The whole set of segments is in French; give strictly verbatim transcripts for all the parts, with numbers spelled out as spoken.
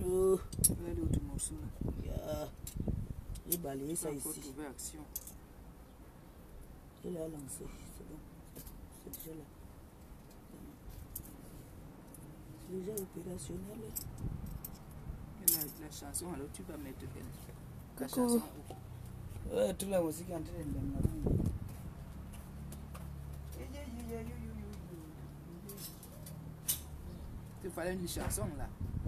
Oh. Là, l'autre morceau là. Yeah. J'ai balayé ça ici. Trouver action. Je l'ai lancé, c'est bon. C'est déjà là. C'est déjà opérationnel. Et la, la chanson, alors tu vas mettre quelle? La Coucou. chanson. Ouais, toute la musique est en train de me Il fallait une chanson là.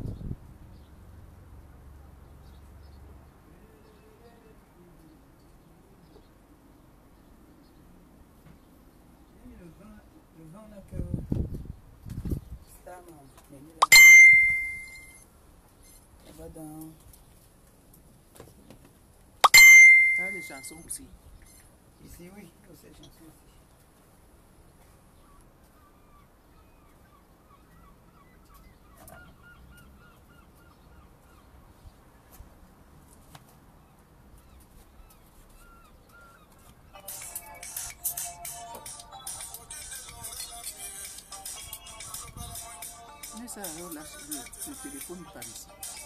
Le vent là que ça m'a mené là. Ça va dans. Ça a des chansons aussi. Ici, oui, c'est chansons aussi. Mais ça, alors là, le, le téléphone par ici.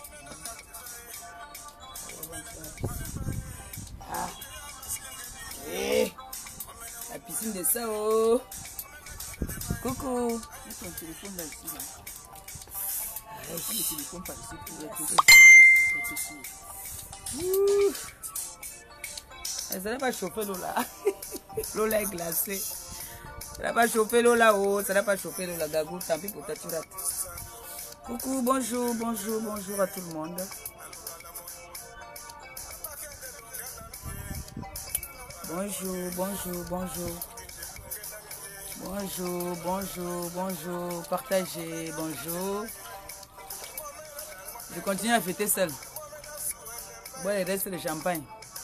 Ah. Eh. La piscine de Sao. Coucou. Mets ton téléphone là ici là. Aïe. Mets le téléphone par ici pour être sûr. Ouh. Ça n'a pas chauffé l'eau là. L'eau là est glacée. Ça n'a pas chauffé l'eau là-haut. Ça n'a pas chauffé l'eau là. Gagou, tant pis pour ta tu rates. Coucou, bonjour, bonjour, bonjour à tout le monde. Bonjour, bonjour, bonjour. Bonjour, bonjour, bonjour. Partagez, bonjour. Je continue à fêter seul. Boire les restes de champagne.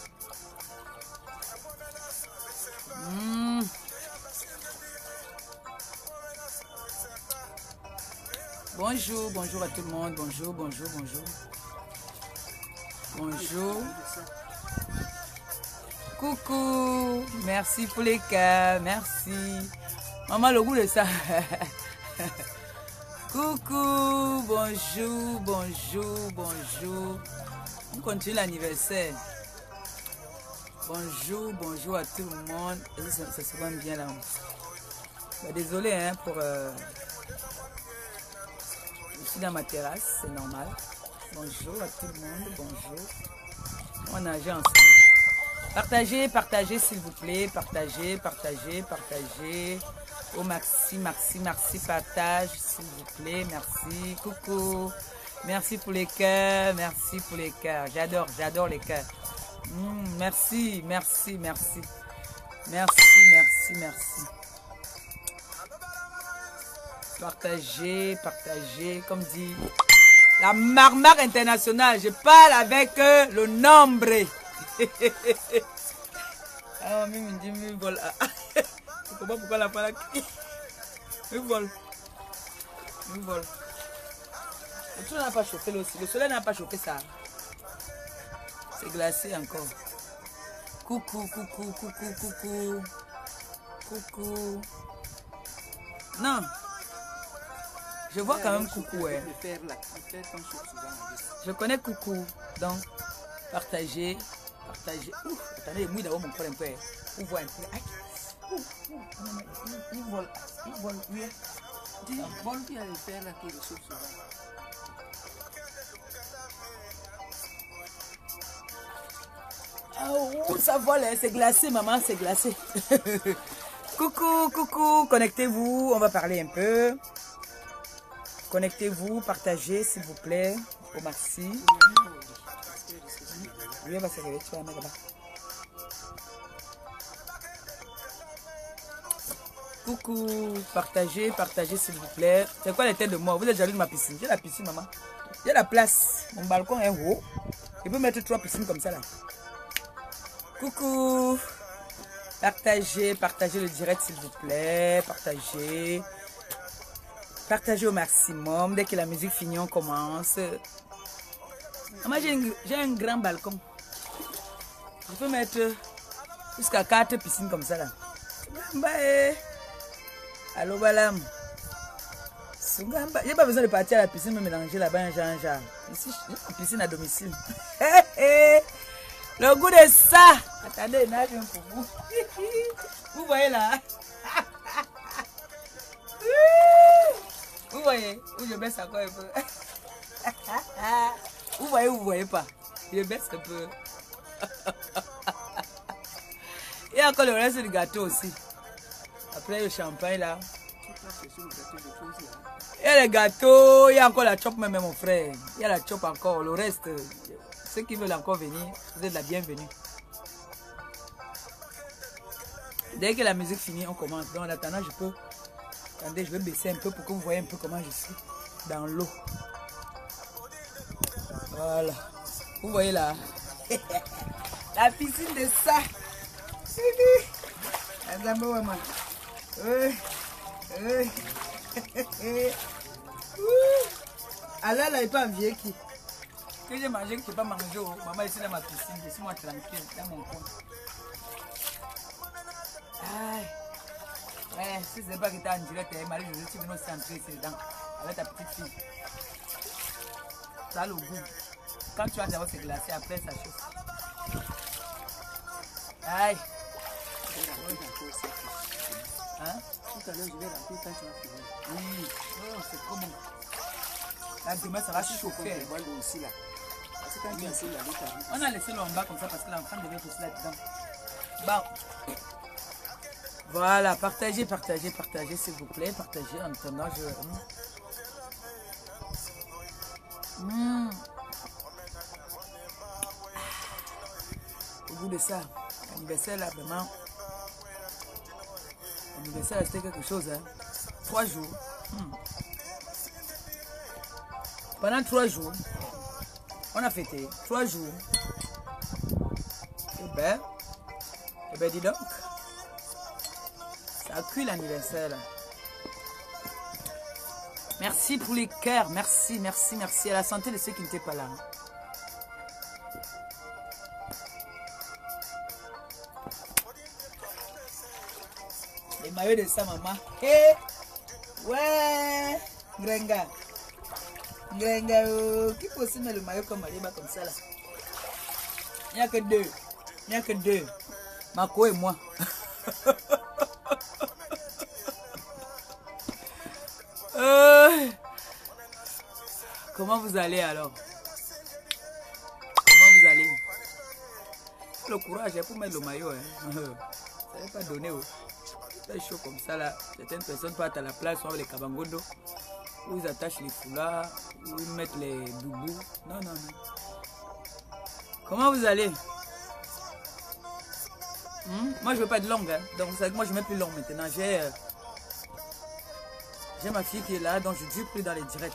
Mmh. Bonjour, bonjour à tout le monde. Bonjour, bonjour, bonjour. Bonjour. Coucou. Merci pour les cas. Merci. Maman, le goût de ça. Coucou. Bonjour, bonjour, bonjour. On continue l'anniversaire. Bonjour, bonjour à tout le monde. Ça, ça se voit bien là. Bah, désolé hein, pour... Euh... Je suis dans ma terrasse, c'est normal. Bonjour à tout le monde, bonjour. On a ensemble. Partagez, partagez s'il vous plaît. Partagez, partagez, partagez. Oh merci, merci, merci. Partage s'il vous plaît. Merci. Coucou. Merci pour les cœurs. Merci pour les cœurs. J'adore, j'adore les cœurs. Mmh, merci, merci, merci. Merci, merci, merci. Partagez, partagez, comme dit la marmare internationale. Je parle avec euh, le nombre. Ah, mais me dit, me vole. Je ne sais pas pourquoi la parole. Me vole. Me vole. Le soleil n'a pas chauffé aussi. Le soleil n'a pas chauffé ça. C'est glacé encore. Coucou, coucou, coucou, coucou. Coucou. Non. Je vois quand même coucou. Ouais. Je connais coucou. Donc, partagez. Partagez. Ouh, attendez, mouille d'abord mon corps un peu. Vous voyez un peu. Aïe. Ouh, ouh. Il vole. Il vole. Oui. Dis, bon, il y a le fer là qui est ressource souvent. Oh, ça vole, hein. C'est glacé, maman, c'est glacé. Coucou, coucou, connectez-vous, on va parler un peu. Connectez-vous, partagez s'il vous plaît. Oh, merci. Oui, on va se réveiller, tu vas mettre là. Coucou, partagez, partagez s'il vous plaît. C'est quoi les têtes de moi? Vous êtes jaloux de ma piscine? J'ai la piscine, maman. J'ai la place. Mon balcon est haut. Je peux mettre trois piscines comme ça là. Coucou. Partagez, partagez le direct s'il vous plaît. Partagez. Partagez au maximum. Dès que la musique finit, on commence. Moi, j'ai un, un grand balcon. Je peux mettre jusqu'à quatre piscines comme ça là. Bye. Allô, Balam. J'ai pas besoin de partir à la piscine, me mélanger là-bas un genre, genre. Ici, la piscine à domicile. Le goût de ça. Attendez, nage un pour vous. Vous voyez là. Vous voyez, où je baisse encore un peu. Vous voyez ou vous voyez pas. Je baisse un peu. Il y a encore le reste du gâteau aussi. Après le champagne là. Il y a le gâteau, il y a encore la chope même mon frère. Il y a la chope encore, le reste. Ceux qui veulent encore venir, vous êtes la bienvenue. Dès que la musique finit, on commence. Donc en attendant, je peux... Attendez, je vais baisser un peu pour que vous voyez un peu comment je suis dans l'eau. Voilà. Vous voyez là. La piscine de ça. Oui. Oui. Alors là, il n'est pas vieux qui. Que j'ai mangé, que je n'ai pas mangé. Maman, ici dans ma piscine, je suis moi tranquille, dans mon coin. Aïe. Ouais, si ce n'est pas que tu as en direct, Marie, je suis venue aussi entrer ici dedans avec ta petite fille. Ça a le goût. Quand tu as d'abord c'est glacé, après ça chauffe. Aïe. Hein? Tout à l'heure, je vais remplir quand tu vas finir. Oui, oh, c'est trop bon. Là, demain, ça va chauffer. Aussi, là. Parce que quand oui. Tu as on a laissé l'eau en bas comme ça parce que l'enfant devait être aussi là-dedans. Bon. Voilà, partagez, partagez, partagez, s'il vous plaît. Partagez en attendant, je... Mmh. Au bout de ça, l'anniversaire là, vraiment... L'anniversaire, c'était quelque chose, hein. Trois jours. Mmh. Pendant trois jours, on a fêté. Trois jours. Et ben, et ben dis donc. Ça a cuit l'anniversaire là. Merci pour les cœurs. Merci, merci, merci. À la santé de ceux qui n'étaient pas là. Les maillots de sa maman. Hé! Ouais! Grenga. Grenga. Oh. Qui peut aussi mettre le maillot comme Aliba comme ça là? Il n'y a que deux. Il n'y a que deux. Marco et moi. euh... Comment vous allez alors? Comment vous allez? Le courage pour mettre le maillot. Hein. Ça n'est pas donné. Oh. C'est chaud comme ça là. Certaines personnes partent à la plage, sont avec les kabangondo, où ils attachent les foulards, où ils mettent les boubous. Non, non, non. Comment vous allez? Hmm? Moi, je veux pas être longue. Hein. Donc, vous savez que moi, je ne mets plus long maintenant. J'ai euh, j'ai ma fille qui est là, donc je ne dure plus dans les directs.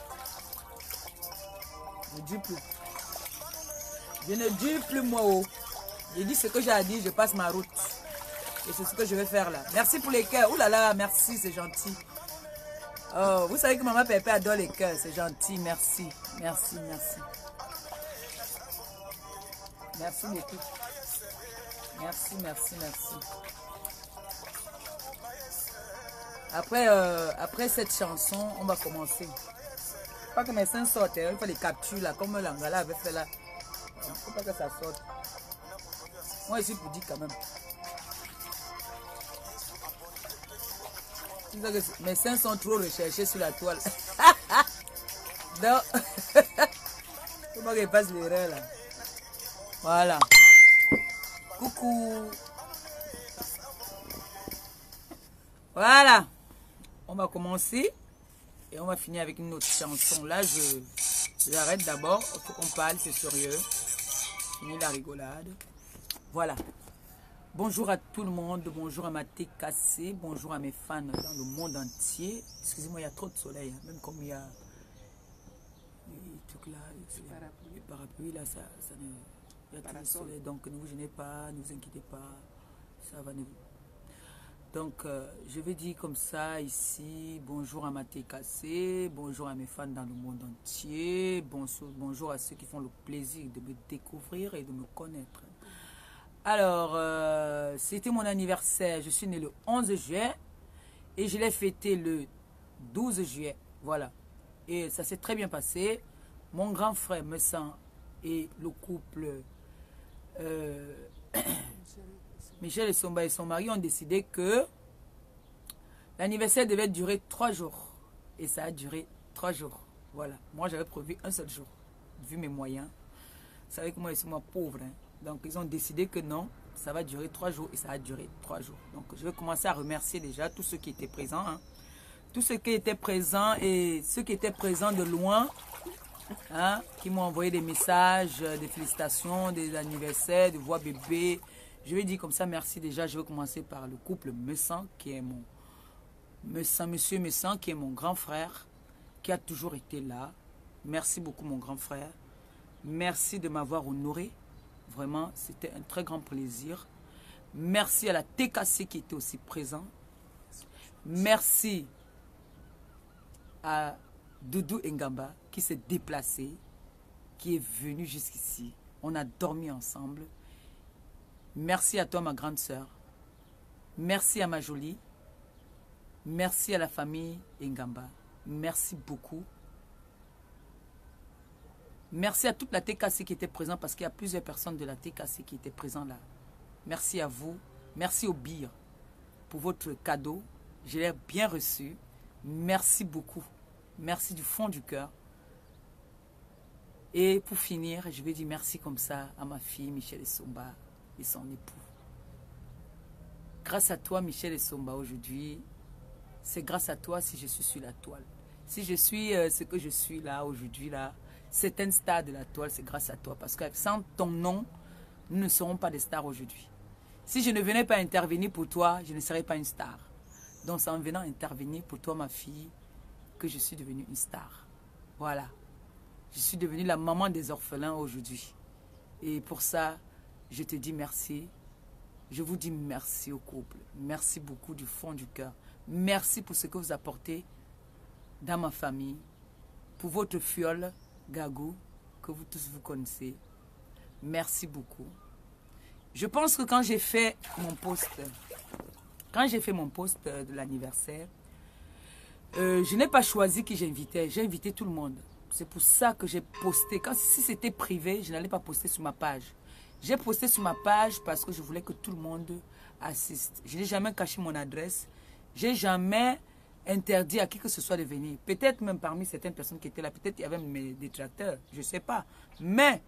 Je ne dure plus. Je ne dure plus, moi. Oh. J'ai dit ce que j'ai à dire, je passe ma route. Et c'est ce que je vais faire là. Merci pour les cœurs. Ouh là là, merci, c'est gentil. Oh, vous savez que maman Pépé adore les cœurs. C'est gentil, merci. Merci, merci. Merci beaucoup. Merci, merci, merci. Après, euh, après cette chanson, on va commencer. Pas que mes seins sortent, hein. Il faut les capturer là, comme l'Angala avait fait là. Il ne faut pas que ça sorte. Moi, je suis pour dire quand même. Mes seins sont trop recherchés sur la toile. Donc, faut pas qu'il passe l'erreur là. Voilà. Coucou. Voilà. On va commencer et on va finir avec une autre chanson. Là, je j'arrête d'abord. Il faut qu'on parle, c'est sérieux. Fini la rigolade. Voilà. Bonjour à tout le monde, bonjour à ma T K C, bonjour à mes fans dans le monde entier. Excusez-moi, il y a trop de soleil, hein. Même comme il y a les trucs là, les parapluies là, ça, ça ne, il y a trop de soleil, donc ne vous gênez pas, ne vous inquiétez pas, ça va. Ne... Donc euh, je vais dire comme ça ici, bonjour à ma T K C, bonjour à mes fans dans le monde entier, bonjour, bonjour à ceux qui font le plaisir de me découvrir et de me connaître. Alors, euh, c'était mon anniversaire. Je suis né le onze juillet et je l'ai fêté le douze juillet. Voilà. Et ça s'est très bien passé. Mon grand frère Messan et le couple euh, Michel Essomba et son mari ont décidé que l'anniversaire devait durer trois jours. Et ça a duré trois jours. Voilà. Moi, j'avais prévu un seul jour, vu mes moyens. Vous savez que moi, je suis moi pauvre. Hein. Donc, ils ont décidé que non, ça va durer trois jours. Et ça a duré trois jours. Donc, je vais commencer à remercier déjà tous ceux qui étaient présents. Hein. Tous ceux qui étaient présents et ceux qui étaient présents de loin, hein, qui m'ont envoyé des messages, des félicitations, des anniversaires, des voix bébé. Je vais dire comme ça, merci déjà. Je vais commencer par le couple Messan, qui est mon... Messan, Monsieur Messan, qui est mon grand frère, qui a toujours été là. Merci beaucoup, mon grand frère. Merci de m'avoir honoré. Vraiment, c'était un très grand plaisir. Merci à la T K C qui était aussi présent. Merci à Doudou Ngamba qui s'est déplacé, qui est venu jusqu'ici. On a dormi ensemble. Merci à toi, ma grande sœur. Merci à ma jolie. Merci à la famille Ngamba. Merci beaucoup. Merci à toute la T K C qui était présente parce qu'il y a plusieurs personnes de la T K C qui étaient présentes là. Merci à vous. Merci au B I R pour votre cadeau. Je l'ai bien reçu. Merci beaucoup. Merci du fond du cœur. Et pour finir, je vais dire merci comme ça à ma fille Michel Essomba et son époux. Grâce à toi, Michel Essomba, aujourd'hui, c'est grâce à toi si je suis sur la toile. Si je suis euh, ce que je suis là aujourd'hui, là, c'est un star de la toile, c'est grâce à toi. Parce que sans ton nom, nous ne serons pas des stars aujourd'hui. Si je ne venais pas intervenir pour toi, je ne serais pas une star. Donc c'est en venant intervenir pour toi, ma fille, que je suis devenue une star. Voilà. Je suis devenue la maman des orphelins aujourd'hui. Et pour ça, je te dis merci. Je vous dis merci au couple. Merci beaucoup du fond du cœur. Merci pour ce que vous apportez dans ma famille. Pour votre fiole, Gagou, que vous tous vous connaissez. Merci beaucoup. Je pense que quand j'ai fait mon post, quand j'ai fait mon post de l'anniversaire, euh, je n'ai pas choisi qui j'invitais. J'ai invité tout le monde. C'est pour ça que j'ai posté. Quand, si c'était privé, je n'allais pas poster sur ma page. J'ai posté sur ma page parce que je voulais que tout le monde assiste. Je n'ai jamais caché mon adresse. Je n'ai jamais interdit à qui que ce soit de venir. Peut-être même parmi certaines personnes qui étaient là, peut-être il y avait mes détracteurs, je ne sais pas. Mais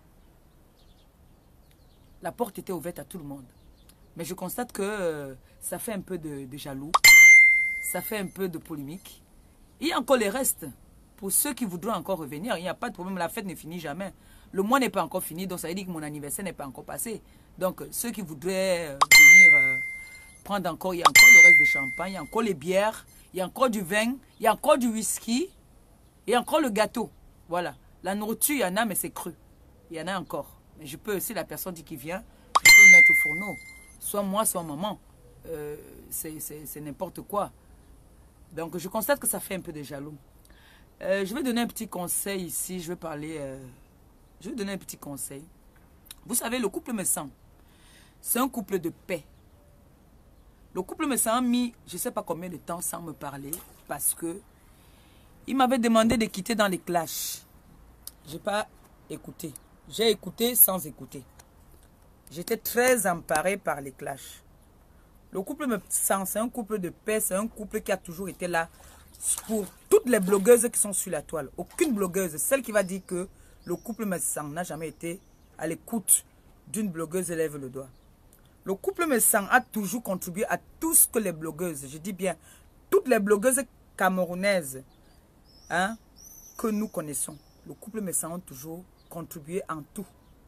la porte était ouverte à tout le monde. Mais je constate que euh, ça fait un peu de, de jaloux. Ça fait un peu de polémique. Il y a encore les restes. Pour ceux qui voudront encore revenir, il n'y a pas de problème. La fête ne finit jamais. Le mois n'est pas encore fini, donc ça veut dire que mon anniversaire n'est pas encore passé. Donc ceux qui voudraient euh, venir euh, prendre encore, il y a encore le reste de champagne, il y a encore les bières, il y a encore du vin, il y a encore du whisky, il y a encore le gâteau. Voilà. La nourriture, il y en a, mais c'est cru. Il y en a encore. Mais je peux aussi, la personne qui vient, je peux me mettre au fourneau. Soit moi, soit maman. Euh, c'est n'importe quoi. Donc je constate que ça fait un peu de jaloux. Euh, je vais donner un petit conseil ici. Je vais parler... Euh, je vais donner un petit conseil. Vous savez, le couple Messan, c'est un couple de paix. Le couple Messan a mis, je ne sais pas combien de temps sans me parler, parce que il m'avait demandé de quitter dans les clashs. Je n'ai pas écouté. J'ai écouté sans écouter. J'étais très emparée par les clashs. Le couple Messan, c'est un couple de paix, c'est un couple qui a toujours été là pour toutes les blogueuses qui sont sur la toile. Aucune blogueuse, celle qui va dire que le couple Messan n'a jamais été à l'écoute d'une blogueuse, lève le doigt. Le couple Messan a toujours contribué à tout ce que les blogueuses, je dis bien, toutes les blogueuses camerounaises hein, que nous connaissons. Le couple Messan a toujours contribué en tout.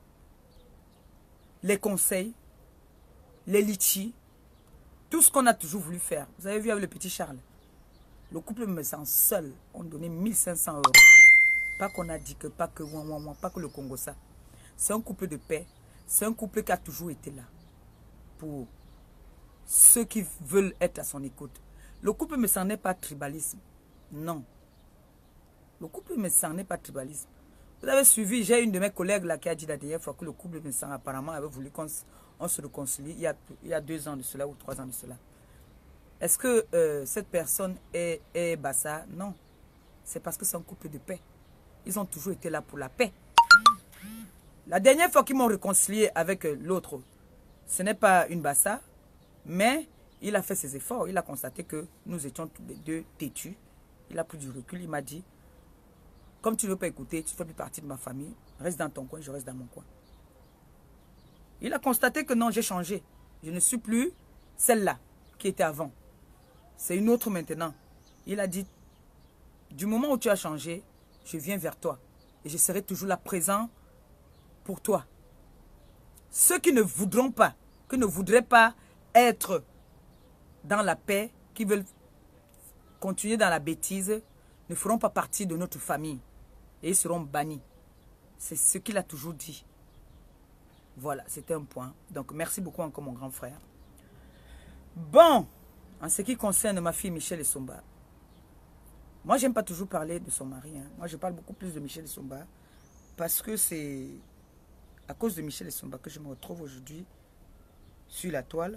Les conseils, les litchis, tout ce qu'on a toujours voulu faire. Vous avez vu avec le petit Charles. Le couple Messan seul, on donnait mille cinq cents euros. Pas qu'on a dit que, pas que, ouin, ouin, ouin, pas que le Congo ça. C'est un couple de paix. C'est un couple qui a toujours été là. Pour ceux qui veulent être à son écoute. Le couple Messan n'est pas tribalisme. Non. Le couple Messan n'est pas tribalisme. Vous avez suivi, j'ai une de mes collègues là qui a dit la dernière fois que le couple Messan apparemment avait voulu qu'on on se réconcilie il y, a, il y a deux ans de cela ou trois ans de cela. Est-ce que euh, cette personne est, est Bassa? Non. c'est parce que c'est un couple de paix. Ils ont toujours été là pour la paix. La dernière fois qu'ils m'ont réconcilié avec l'autre, ce n'est pas une bassa, mais il a fait ses efforts. Il a constaté que nous étions tous les deux têtus. Il a pris du recul. Il m'a dit, comme tu ne veux pas écouter, tu ne fais plus partie de ma famille. Reste dans ton coin, je reste dans mon coin. Il a constaté que non, j'ai changé. Je ne suis plus celle-là qui était avant. C'est une autre maintenant. Il a dit, du moment où tu as changé, je viens vers toi. Et je serai toujours là présent pour toi. Ceux qui ne voudront pas, qui ne voudraient pas être dans la paix, qui veulent continuer dans la bêtise, ne feront pas partie de notre famille. Et ils seront bannis. C'est ce qu'il a toujours dit. Voilà, c'était un point. Donc, merci beaucoup encore, mon grand frère. Bon, en ce qui concerne ma fille Michelle Essomba, moi, j'aime pas toujours parler de son mari. Hein. Moi, je parle beaucoup plus de Michelle Essomba parce que c'est à cause de Michelle Essomba que je me retrouve aujourd'hui sur la toile.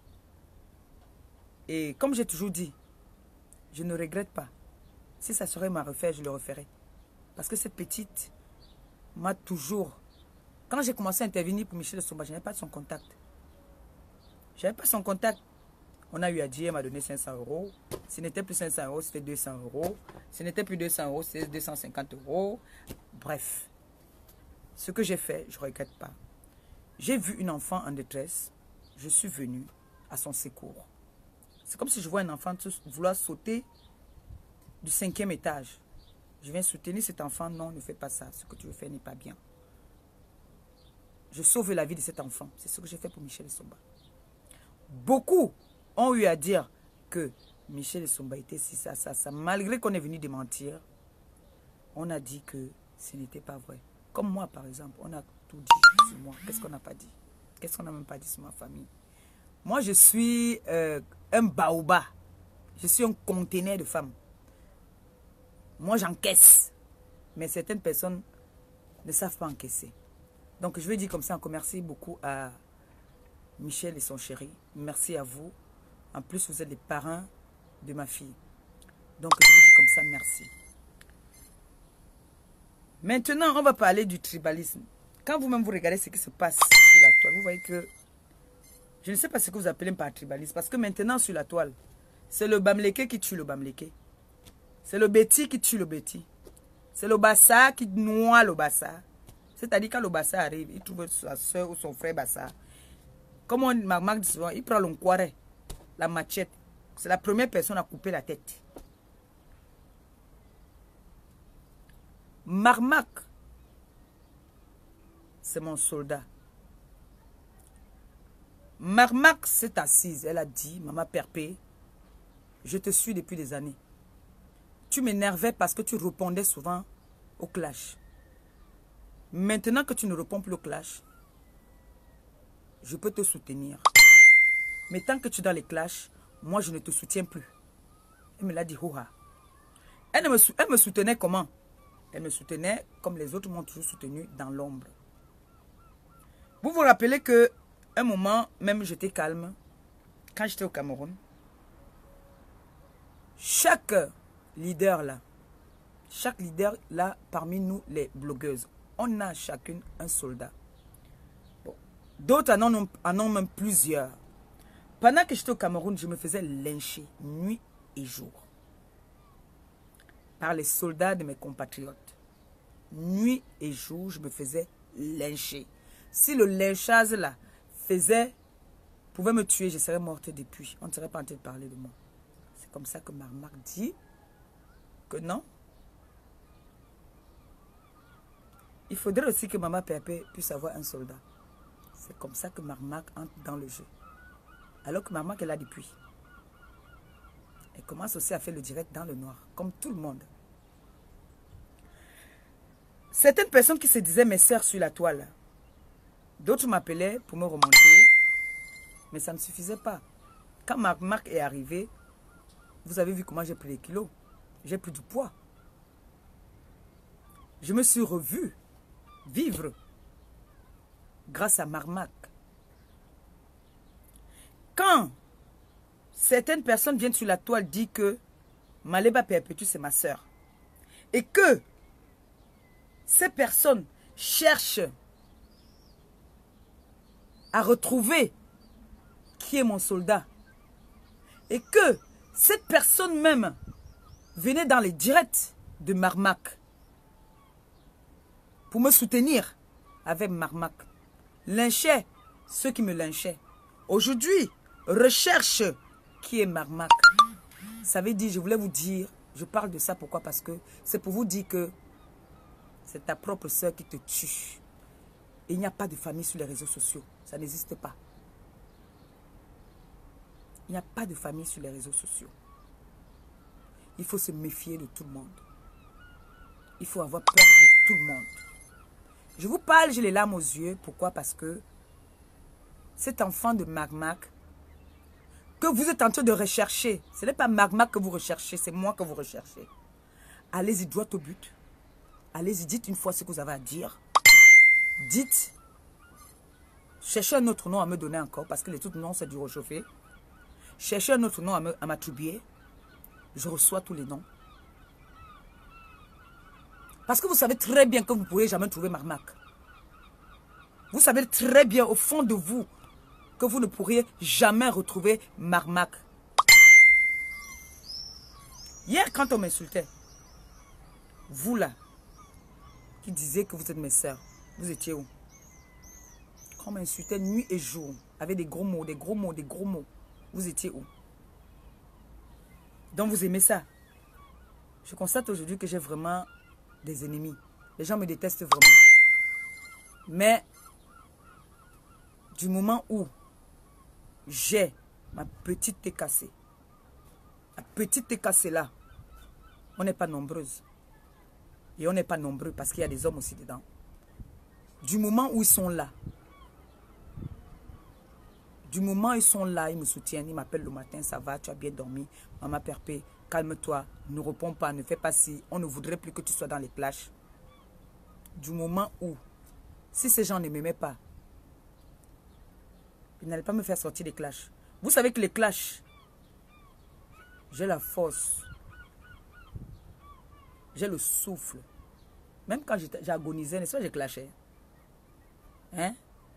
Et comme j'ai toujours dit, je ne regrette pas. Si ça serait ma refaire, je le referais. Parce que cette petite m'a toujours... Quand j'ai commencé à intervenir pour Michelle Essomba, je n'avais pas son contact. Je n'avais pas son contact. On a eu à dire, elle m'a donné cinq cents euros. Ce n'était plus cinq cents euros, c'était deux cents euros. Ce n'était plus deux cents euros, c'était deux cent cinquante euros. Bref. Ce que j'ai fait, je ne regrette pas. J'ai vu une enfant en détresse. Je suis venu à son secours. C'est comme si je vois un enfant vouloir sauter du cinquième étage. Je viens soutenir cet enfant. Non, ne fais pas ça. Ce que tu veux faire n'est pas bien. Je sauve la vie de cet enfant. C'est ce que j'ai fait pour Michelle Essomba. Beaucoup ont eu à dire que Michelle Essomba était si ça, ça, ça. Malgré qu'on est venu démentir, on a dit que ce n'était pas vrai. Comme moi, par exemple, on a tout dit sur moi. Qu'est-ce qu'on n'a pas dit? Qu'est-ce qu'on n'a même pas dit sur ma famille? Moi, je suis euh, un baobab. Je suis un conteneur de femmes. Moi, j'encaisse. Mais certaines personnes ne savent pas encaisser. Donc, je vais dire comme ça encore merci beaucoup à Michel et son chéri. Merci à vous. En plus, vous êtes les parents de ma fille. Donc, je vous dis comme ça, merci. Maintenant, on va parler du tribalisme. Quand vous-même vous regardez ce qui se passe sur la toile, vous voyez que je ne sais pas ce que vous appelez par tribalisme. Parce que maintenant, sur la toile, c'est le Bamléké qui tue le Bamléké. C'est le Béti qui tue le Béti. C'est le Bassa qui noie le Bassa. C'est-à-dire quand le Bassa arrive, il trouve sa soeur ou son frère Bassa. Comme on m'a dit souvent, il prend l'onquaré, la machette. C'est la première personne à couper la tête. Marmak, c'est mon soldat. Marmak s'est assise. Elle a dit, Maman Perpé, je te suis depuis des années. Tu m'énervais parce que tu répondais souvent au clash. Maintenant que tu ne réponds plus au clash, je peux te soutenir. Mais tant que tu es dans les clashs, moi je ne te soutiens plus. Elle me l'a dit, ouha. Elle me, elle me soutenait comment? Elle me soutenait comme les autres m'ont toujours soutenu dans l'ombre. Vous vous rappelez que un moment, même j'étais calme, quand j'étais au Cameroun, chaque leader là, chaque leader là, parmi nous les blogueuses, on a chacune un soldat. Bon. D'autres en ont, en ont même plusieurs. Pendant que j'étais au Cameroun, je me faisais lyncher nuit et jour par les soldats de mes compatriotes. Nuit et jour, je me faisais lyncher. Si le lynchage là faisait, pouvait me tuer, je serais morte depuis. On ne serait pas en train de parler de moi. C'est comme ça que Marmak dit que non. Il faudrait aussi que Maman Pépé puisse avoir un soldat. C'est comme ça que Marmak entre dans le jeu. Alors que Marmak est là depuis. Elle commence aussi à faire le direct dans le noir, comme tout le monde. Certaines personnes qui se disaient mes sœurs sur la toile, d'autres m'appelaient pour me remonter, mais ça ne suffisait pas. Quand Marmak est arrivé, vous avez vu comment j'ai pris les kilos. J'ai pris du poids. Je me suis revue vivre grâce à Marmak. Quand certaines personnes viennent sur la toile dire que Maléba Perpétue c'est ma soeur, et que ces personnes cherchent à retrouver qui est mon soldat, et que cette personne même venait dans les directs de Marmac pour me soutenir avec Marmac, lynchait ceux qui me lynchaient. Aujourd'hui, recherche qui est Marmac. Ça veut dire, je voulais vous dire, je parle de ça pourquoi? Parce que c'est pour vous dire que c'est ta propre soeur qui te tue. Et il n'y a pas de famille sur les réseaux sociaux. Ça n'existe pas. Il n'y a pas de famille sur les réseaux sociaux. Il faut se méfier de tout le monde. Il faut avoir peur de tout le monde. Je vous parle, j'ai les larmes aux yeux. Pourquoi? Parce que cet enfant de Marmac que vous êtes en train de rechercher, ce n'est pas Marmac que vous recherchez, c'est moi que vous recherchez. Allez-y droit au but. Allez-y, dites une fois ce que vous avez à dire. Dites. Cherchez un autre nom à me donner encore, parce que les autres noms, c'est du réchauffé. Cherchez un autre nom à m'attribuer. Je reçois tous les noms. Parce que vous savez très bien que vous ne pourrez jamais trouver Marmac. Vous savez très bien au fond de vous que vous ne pourriez jamais retrouver Marmac. Hier, quand on m'insultait, vous là, qui disiez que vous êtes mes sœurs, vous étiez où? Quand on m'insultait nuit et jour, avec des gros mots, des gros mots, des gros mots, vous étiez où? Donc vous aimez ça? Je constate aujourd'hui que j'ai vraiment des ennemis. Les gens me détestent vraiment. Mais du moment où j'ai ma petite thé cassée, la petite thé cassée là, on n'est pas nombreuses. Et on n'est pas nombreux parce qu'il y a des hommes aussi dedans. Du moment où ils sont là, du moment où ils sont là, ils me soutiennent, ils m'appellent le matin, ça va, tu as bien dormi, maman Perpé, calme-toi, ne réponds pas, ne fais pas si, on ne voudrait plus que tu sois dans les plages. Du moment où, si ces gens ne m'aimaient pas, ils n'allaient pas me faire sortir des clashs. Vous savez que les clashs, j'ai la force, j'ai le souffle. Même quand j'agonisais, n'est-ce pas, j'ai clashé. Hein?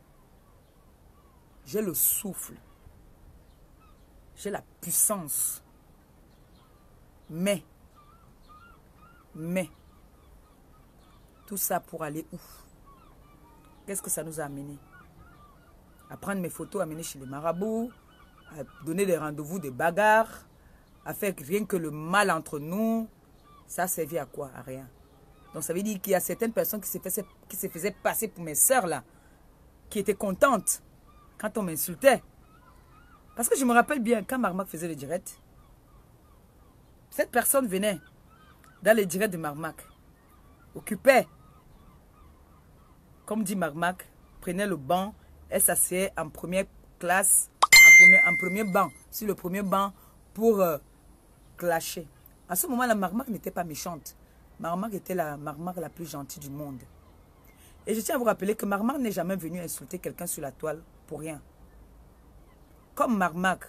J'ai le souffle. J'ai la puissance. Mais, mais, tout ça pour aller où? Qu'est-ce que ça nous a amené? À prendre mes photos, à amener chez les marabouts, à donner des rendez-vous, des bagarres, à faire rien que le mal entre nous. Ça a servi à quoi? À rien. Donc ça veut dire qu'il y a certaines personnes qui se faisaient, qui se faisaient passer pour mes sœurs là, qui étaient contentes quand on m'insultait. Parce que je me rappelle bien, quand Marmac faisait le direct, cette personne venait dans les directs de Marmac, occupait, comme dit Marmac, prenait le banc, elle s'asseyait en première classe, en premier, en premier banc, sur le premier banc pour euh, clasher. À ce moment-là, Marmac n'était pas méchante. Marmac était la Marmac la plus gentille du monde. Et je tiens à vous rappeler que Marmac n'est jamais venu insulter quelqu'un sur la toile pour rien. Comme Marmac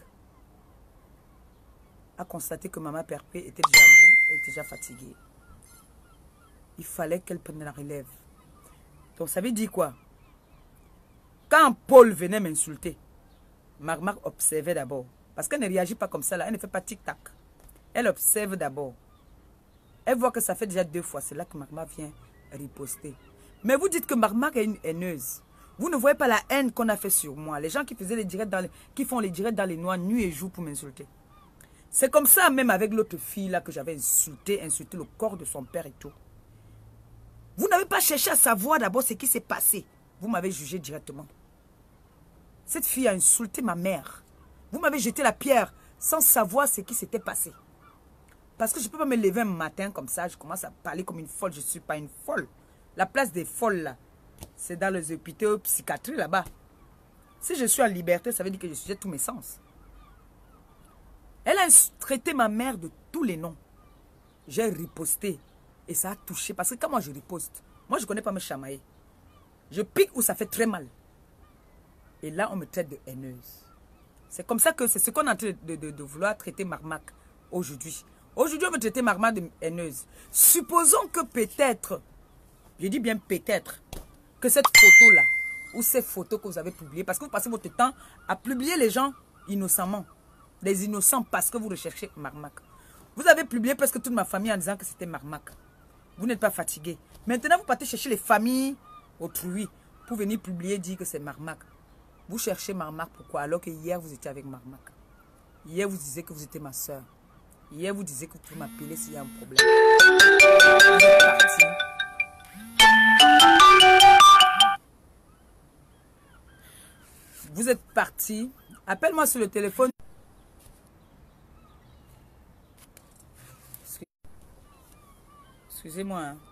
a constaté que Maman Perpé était déjà à bout, elle était déjà fatiguée, il fallait qu'elle prenne la relève. Donc ça veut dire quoi? Quand Paul venait m'insulter, Marmac observait d'abord. Parce qu'elle ne réagit pas comme ça, là. Elle ne fait pas tic-tac. Elle observe d'abord. Elle voit que ça fait déjà deux fois. C'est là que Marmac vient riposter. Mais vous dites que Marmac est une haineuse. Vous ne voyez pas la haine qu'on a fait sur moi. Les gens qui faisaient les directs dans les, qui font les directs dans les noirs nuit et jour pour m'insulter. C'est comme ça même avec l'autre fille là que j'avais insulté, insulté le corps de son père et tout. Vous n'avez pas cherché à savoir d'abord ce qui s'est passé. Vous m'avez jugé directement. Cette fille a insulté ma mère. Vous m'avez jeté la pierre sans savoir ce qui s'était passé. Parce que je ne peux pas me lever un matin comme ça, je commence à parler comme une folle. Je ne suis pas une folle. La place des folles là, c'est dans les hôpitaux psychiatriques là-bas. Si je suis en liberté, ça veut dire que je suis tous mes sens. Elle a traité ma mère de tous les noms. J'ai riposté. Et ça a touché. Parce que quand moi je riposte, moi je ne connais pas me chamailler. Je pique où ça fait très mal. Et là, on me traite de haineuse. C'est comme ça que c'est ce qu'on est en train de, de, de vouloir traiter Marmac aujourd'hui. Aujourd'hui, on veut traiter Marma de haineuse. Supposons que peut-être, je dis bien peut-être, que cette photo-là, ou ces photos que vous avez publiées, parce que vous passez votre temps à publier les gens innocemment, les innocents parce que vous recherchez Marmac. Vous avez publié presque toute ma famille en disant que c'était Marmac. Vous n'êtes pas fatigué. Maintenant, vous partez chercher les familles autrui pour venir publier, dire que c'est Marmac. Vous cherchez Marmac, pourquoi? Alors que hier, vous étiez avec Marmac. Hier, vous disiez que vous étiez ma soeur. Hier, vous disiez que vous pouvez m'appeler s'il y a un problème. Vous êtes parti. Vous êtes parti. Appelle-moi sur le téléphone. Excusez-moi. Hein.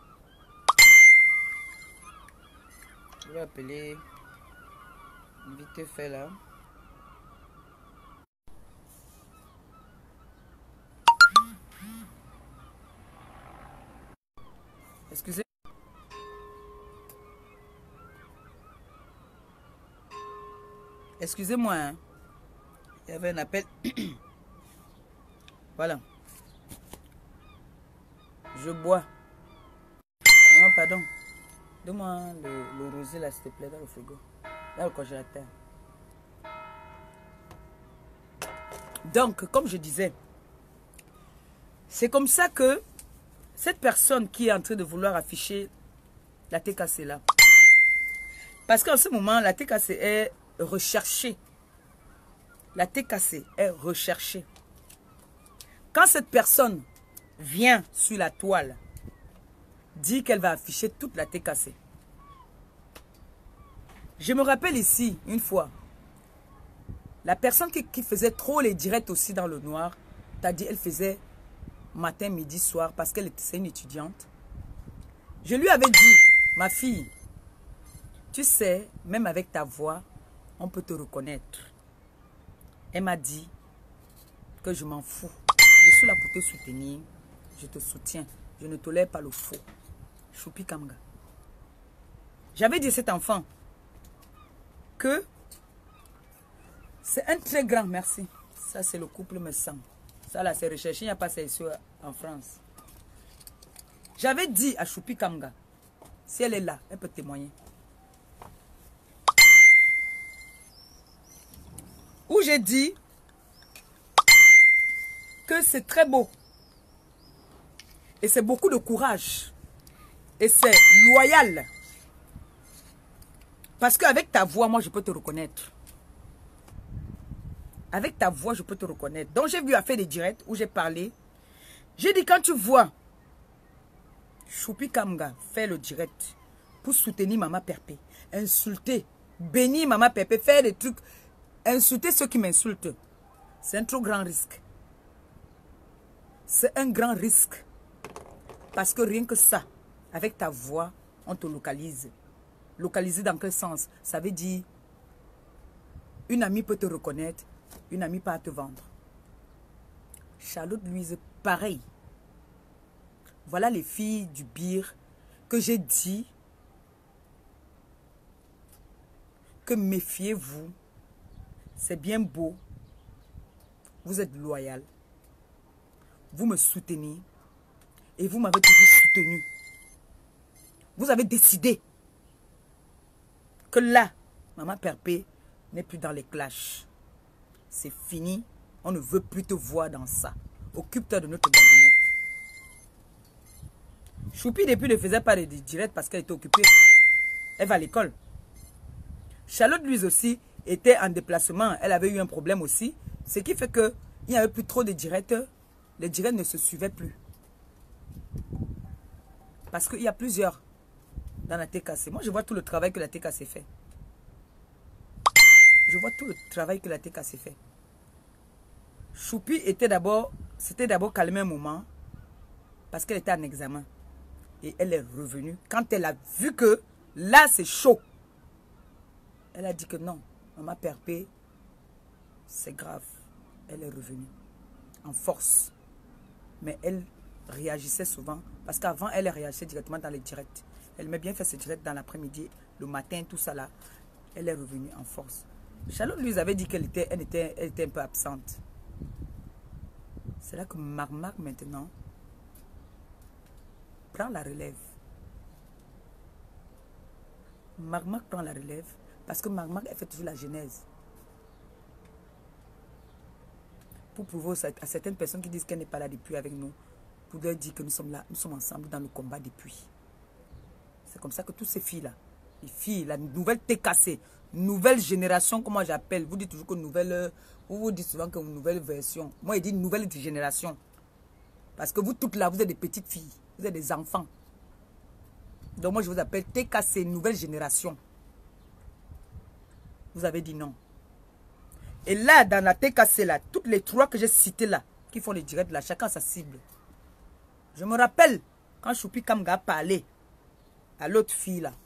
Je vais appeler vite fait là. Excusez. Excusez-moi. Hein. Il y avait un appel. Voilà. Je bois. Non, pardon. Donne-moi le, le rosé là, s'il te plaît, dans le frigo. Dans le congélateur. Donc, comme je disais, c'est comme ça que cette personne qui est en train de vouloir afficher la T K C là, parce qu'en ce moment, la T K C est recherchée. La T K C est recherchée. Quand cette personne vient sur la toile, dit qu'elle va afficher toute la T K C. Je me rappelle ici, une fois, la personne qui, qui faisait trop les directs aussi dans le noir, t'as dit elle faisait matin, midi, soir, parce qu'elle était une étudiante. Je lui avais dit, ma fille, tu sais, même avec ta voix, on peut te reconnaître. Elle m'a dit que je m'en fous. Je suis là pour te soutenir. Je te soutiens. Je ne tolère pas le faux. Choupi Kamga. J'avais dit à cet enfant que c'est un très grand merci. Ça, c'est le couple me sent. Ça, là, c'est recherché. Il n'y a pas ça ici en France. J'avais dit à Choupi Kamga, si elle est là, elle peut témoigner. Où j'ai dit que c'est très beau. Et c'est beaucoup de courage. Et c'est loyal. Parce qu'avec ta voix, moi, je peux te reconnaître. Avec ta voix, je peux te reconnaître. Donc, j'ai vu à faire des directs où j'ai parlé. J'ai dit, quand tu vois Choupi Kamga faire le direct pour soutenir Maman Perpé, insulter, bénir Maman Perpé, faire des trucs, insulter ceux qui m'insultent, c'est un trop grand risque. C'est un grand risque. Parce que rien que ça, avec ta voix, on te localise. Localiser dans quel sens? Ça veut dire, une amie peut te reconnaître, une amie pas à te vendre. Charlotte Louise, pareil. Voilà les filles du Bir que j'ai dit que méfiez-vous. C'est bien beau. Vous êtes loyal. Vous me soutenez. Et vous m'avez toujours soutenu. Vous avez décidé que là, Maman Perpé n'est plus dans les clashs. C'est fini. On ne veut plus te voir dans ça. Occupe-toi de notre gabinette. Choupi, depuis, ne faisait pas de direct parce qu'elle était occupée. Elle va à l'école. Charlotte, lui aussi, était en déplacement. Elle avait eu un problème aussi. Ce qui fait qu'il n'y avait plus trop de directs. Les directs ne se suivaient plus. Parce qu'il y a plusieurs dans la T K C. Moi, je vois tout le travail que la T K C fait. Je vois tout le travail que la T K C fait. Choupi était d'abord, c'était d'abord calmé un moment parce qu'elle était en examen. Et elle est revenue. Quand elle a vu que là, c'est chaud, elle a dit que non, Maman Perpé, c'est grave. Elle est revenue en force. Mais elle réagissait souvent parce qu'avant, elle réagissait directement dans les directs. Elle aimait bien faire ses directs dans l'après-midi, le matin, tout ça là. Elle est revenue en force. Charlotte lui avait dit qu'elle était, elle était, elle était un peu absente. C'est là que Marmac maintenant prend la relève. Marmac prend la relève parce que Marmac, elle fait toujours la genèse. Pour prouver à certaines personnes qui disent qu'elle n'est pas là depuis avec nous, pour leur dire que nous sommes là, nous sommes ensemble dans le combat depuis. C'est comme ça que toutes ces filles-là, les filles, la nouvelle T K C, nouvelle génération, comment j'appelle, vous dites toujours que nouvelle, vous vous dites souvent que nouvelle version. Moi, je dis nouvelle génération. Parce que vous toutes là, vous êtes des petites filles, vous êtes des enfants. Donc moi, je vous appelle T K C, nouvelle génération. Vous avez dit non. Et là, dans la T K C, là, toutes les trois que j'ai citées là, qui font les directs là, chacun a sa cible. Je me rappelle, quand Choupi Kamga a parlé à l'autre fille là,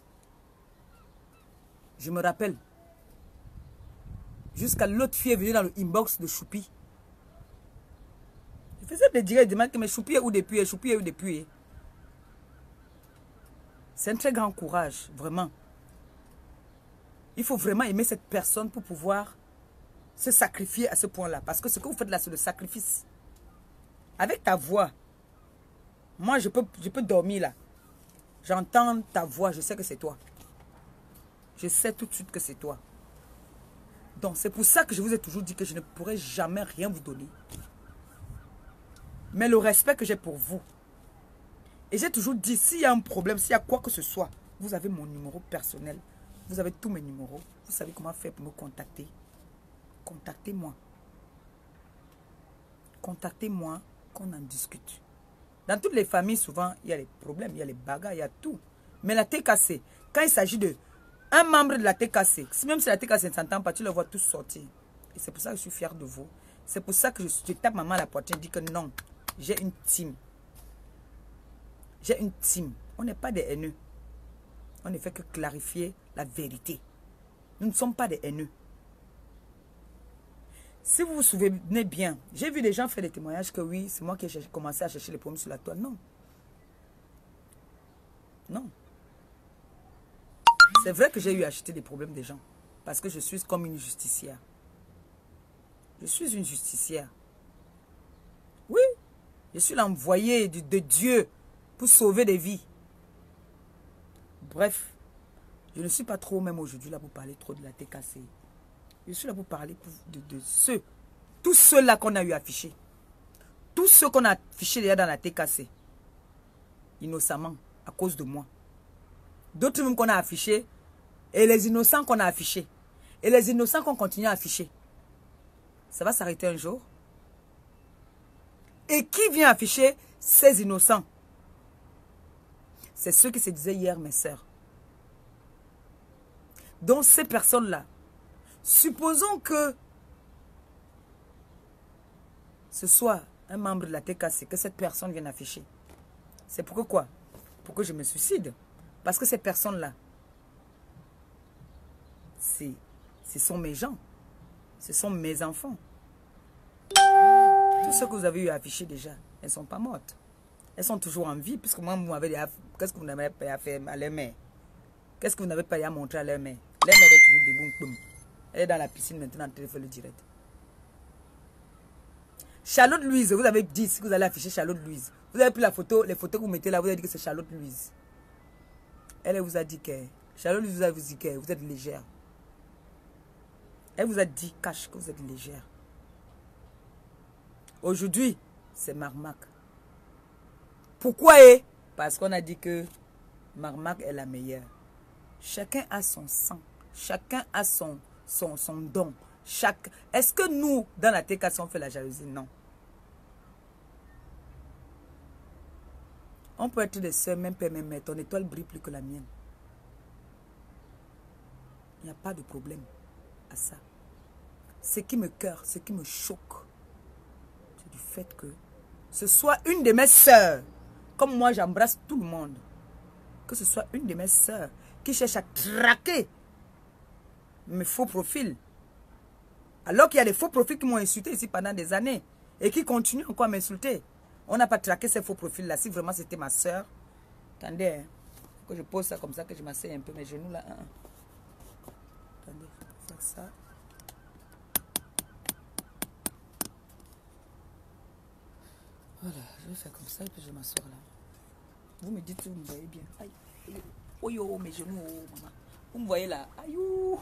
je me rappelle, jusqu'à l'autre fille est venue dans le inbox de Choupi. Je faisais des directs, je demandais que mais Choupi est où depuis, Choupi est où depuis. C'est un très grand courage, vraiment. Il faut vraiment aimer cette personne pour pouvoir se sacrifier à ce point-là. Parce que ce que vous faites là, c'est le sacrifice. Avec ta voix, moi, je peux, je peux dormir là. J'entends ta voix, je sais que c'est toi. Je sais tout de suite que c'est toi. Donc, c'est pour ça que je vous ai toujours dit que je ne pourrai jamais rien vous donner. Mais le respect que j'ai pour vous. Et j'ai toujours dit, s'il y a un problème, s'il y a quoi que ce soit, vous avez mon numéro personnel. Vous avez tous mes numéros. Vous savez comment faire pour me contacter. Contactez-moi. Contactez-moi, qu'on en discute. Dans toutes les familles, souvent, il y a les problèmes, il y a les bagarres, il y a tout. Mais la T K C, quand il s'agit de un membre de la T K C, même si la T K C ne s'entend pas, tu le vois tous sortir. Et c'est pour ça que je suis fier de vous. C'est pour ça que je, je tape ma main à la poitrine et dis que non, j'ai une team. J'ai une team. On n'est pas des haineux. On ne fait que clarifier la vérité. Nous ne sommes pas des haineux. Si vous vous souvenez bien, j'ai vu des gens faire des témoignages que oui, c'est moi qui ai commencé à chercher les problèmes sur la toile. Non. Non. C'est vrai que j'ai eu à acheter des problèmes des gens. Parce que je suis comme une justicière. Je suis une justicière. Oui. Je suis l'envoyé de, de Dieu pour sauver des vies. Bref. Je ne suis pas trop même aujourd'hui là pour parler trop de la T K C. Je suis là pour parler pour de, de ceux, tous ceux-là qu'on a eu affichés. Tous ceux qu'on a affichés déjà dans la T K C. Innocemment, à cause de moi. D'autres même qu'on a affichés. Et les innocents qu'on a affichés. Et les innocents qu'on continue à afficher. Ça va s'arrêter un jour. Et qui vient afficher ces innocents? C'est ceux qui se disaient hier, mes sœurs. Donc ces personnes-là, supposons que ce soit un membre de la T K C, que cette personne vienne afficher. C'est pourquoi quoi? Pour que je me suicide. Parce que ces personnes-là, ce sont mes gens. Ce sont mes enfants. Tout ce que vous avez eu à afficher déjà, elles ne sont pas mortes. Elles sont toujours en vie, puisque moi, vous m'avez dit, qu'est-ce que vous n'avez pas à faire à leur mère? Qu'est-ce que vous n'avez pas à montrer à leur mère? Leur mère est toujours debout. Elle est dans la piscine maintenant, elle fait le direct. Charlotte Louise, vous avez dit, si vous allez afficher Charlotte Louise, vous avez pris la photo, les photos que vous mettez là, vous avez dit que c'est Charlotte Louise. Elle vous a dit que, Charlotte Louise vous a dit que vous êtes légère. Elle vous a dit, cache, que vous êtes légère. Aujourd'hui, c'est Marmac. Pourquoi? Parce qu'on a dit que Marmac est la meilleure. Chacun a son sang. Chacun a son, son, son don. Chaque... Est-ce que nous, dans la T K C, on fait la jalousie? Non. On peut être des sœurs, même père, même mère. Ton étoile brille plus que la mienne. Il n'y a pas de problème à ça. Ce qui me cœur, ce qui me choque, c'est du fait que ce soit une de mes sœurs, comme moi j'embrasse tout le monde, que ce soit une de mes sœurs qui cherche à traquer mes faux profils. Alors qu'il y a des faux profils qui m'ont insulté ici pendant des années et qui continuent encore à m'insulter. On n'a pas traqué ces faux profils-là. Si vraiment c'était ma sœur, attendez, hein, que je pose ça comme ça, que je m'asseye un peu mes genoux là. Hein. Attendez, faire ça. Voilà, je vais faire comme ça et puis je vais m'asseoir là. Vous me dites si vous me voyez bien. Aïe. Oh yo, mes genoux, oh, maman. Vous me voyez là. Aïe.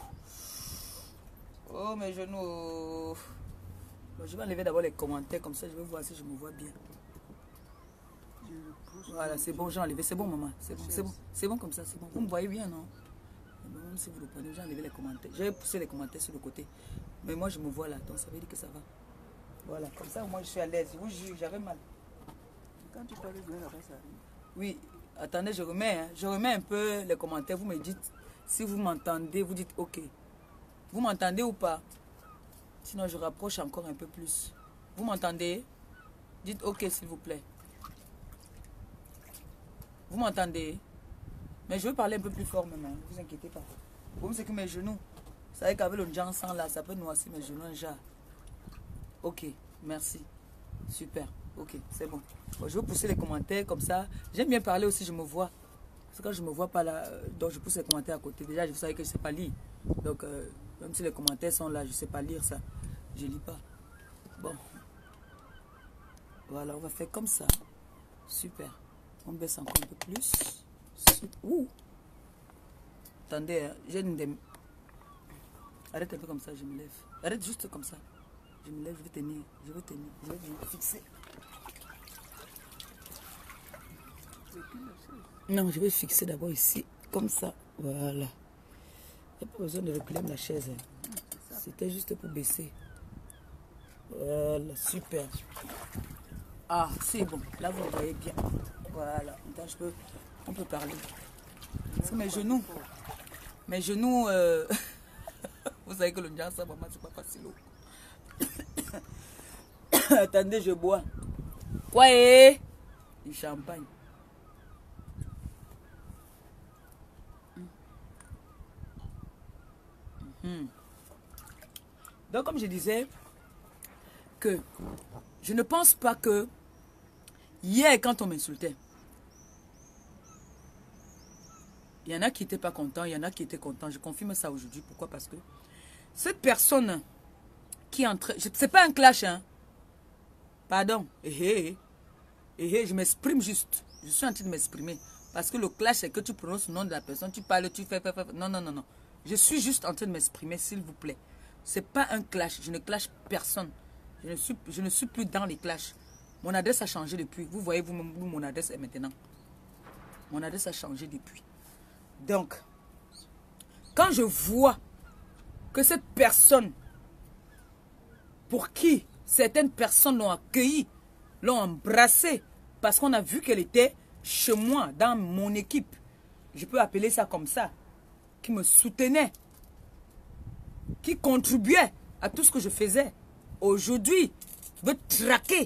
Oh, mes genoux. Bon, je vais enlever d'abord les commentaires, comme ça je vais voir si je me vois bien. Voilà, c'est bon, j'ai enlevé. C'est bon, maman. C'est bon, c'est bon. C'est bon comme ça, c'est bon. Vous me voyez bien, non? Même si vous le prenez, j'ai enlevé les commentaires. J'ai poussé les commentaires sur le côté. Mais moi, je me vois là, donc ça veut dire que ça va. Voilà, comme ça, moi, je suis à l'aise. Je vous jure, j'avais mal. Quand tu parles de là-bas, ça arrive. Oui, attendez, je remets. Hein. Je remets un peu les commentaires. Vous me dites, si vous m'entendez, vous dites OK. Vous m'entendez ou pas? Sinon, je rapproche encore un peu plus. Vous m'entendez? Dites OK, s'il vous plaît. Vous m'entendez? Mais je veux parler un peu plus fort maintenant, ne vous inquiétez pas. Vous c'est que mes genoux, vous savez qu'avec le Jansan là, ça peut noircir mes genoux un genre. Ok, merci. Super, ok, c'est bon. Bon. Je vais pousser les commentaires comme ça. J'aime bien parler aussi, je me vois. Parce que quand je me vois pas là, donc je pousse les commentaires à côté. Déjà, vous savez que je ne sais pas lire. Donc, euh, même si les commentaires sont là, je ne sais pas lire ça. Je ne lis pas. Bon. Voilà, on va faire comme ça. Super. On baisse encore un peu plus. Ouh. Attendez, hein, j'ai une des... Arrête un peu comme ça, je me lève. Arrête juste comme ça. Je me lève, je vais tenir. Je vais tenir. Je vais me fixer. Non, je vais fixer d'abord ici. Comme ça. Voilà. Il n'y a pas besoin de reculer la chaise. Hein. C'était juste pour baisser. Voilà, super. Ah, c'est bon. Là, vous voyez bien. Voilà. Maintenant, je peux... On peut parler. C'est mes genoux. Mes genoux... Euh... Vous savez que le Njansa, maman, c'est pas facile. Attendez, je bois. Quoi, eh? Du champagne. Mm-hmm. Donc, comme je disais, que je ne pense pas que hier, quand on m'insultait, il y en a qui n'étaient pas contents, il y en a qui étaient contents. Je confirme ça aujourd'hui. Pourquoi? Parce que cette personne qui est en train... C'est pas un clash, hein. Pardon. Eh, eh, eh, je m'exprime juste. Je suis en train de m'exprimer. Parce que le clash, c'est que tu prononces le nom de la personne, tu parles, tu fais, fais, fais. Non, non, non, non. Je suis juste en train de m'exprimer, s'il vous plaît. C'est pas un clash. Je ne clash personne. Je ne suis, je ne suis plus dans les clashs. Mon adresse a changé depuis. Vous voyez, vous, où mon adresse est maintenant. Mon adresse a changé depuis. Donc, quand je vois que cette personne, pour qui certaines personnes l'ont accueilli, l'ont embrassée, parce qu'on a vu qu'elle était chez moi, dans mon équipe, je peux appeler ça comme ça, qui me soutenait, qui contribuait à tout ce que je faisais, aujourd'hui, veut traquer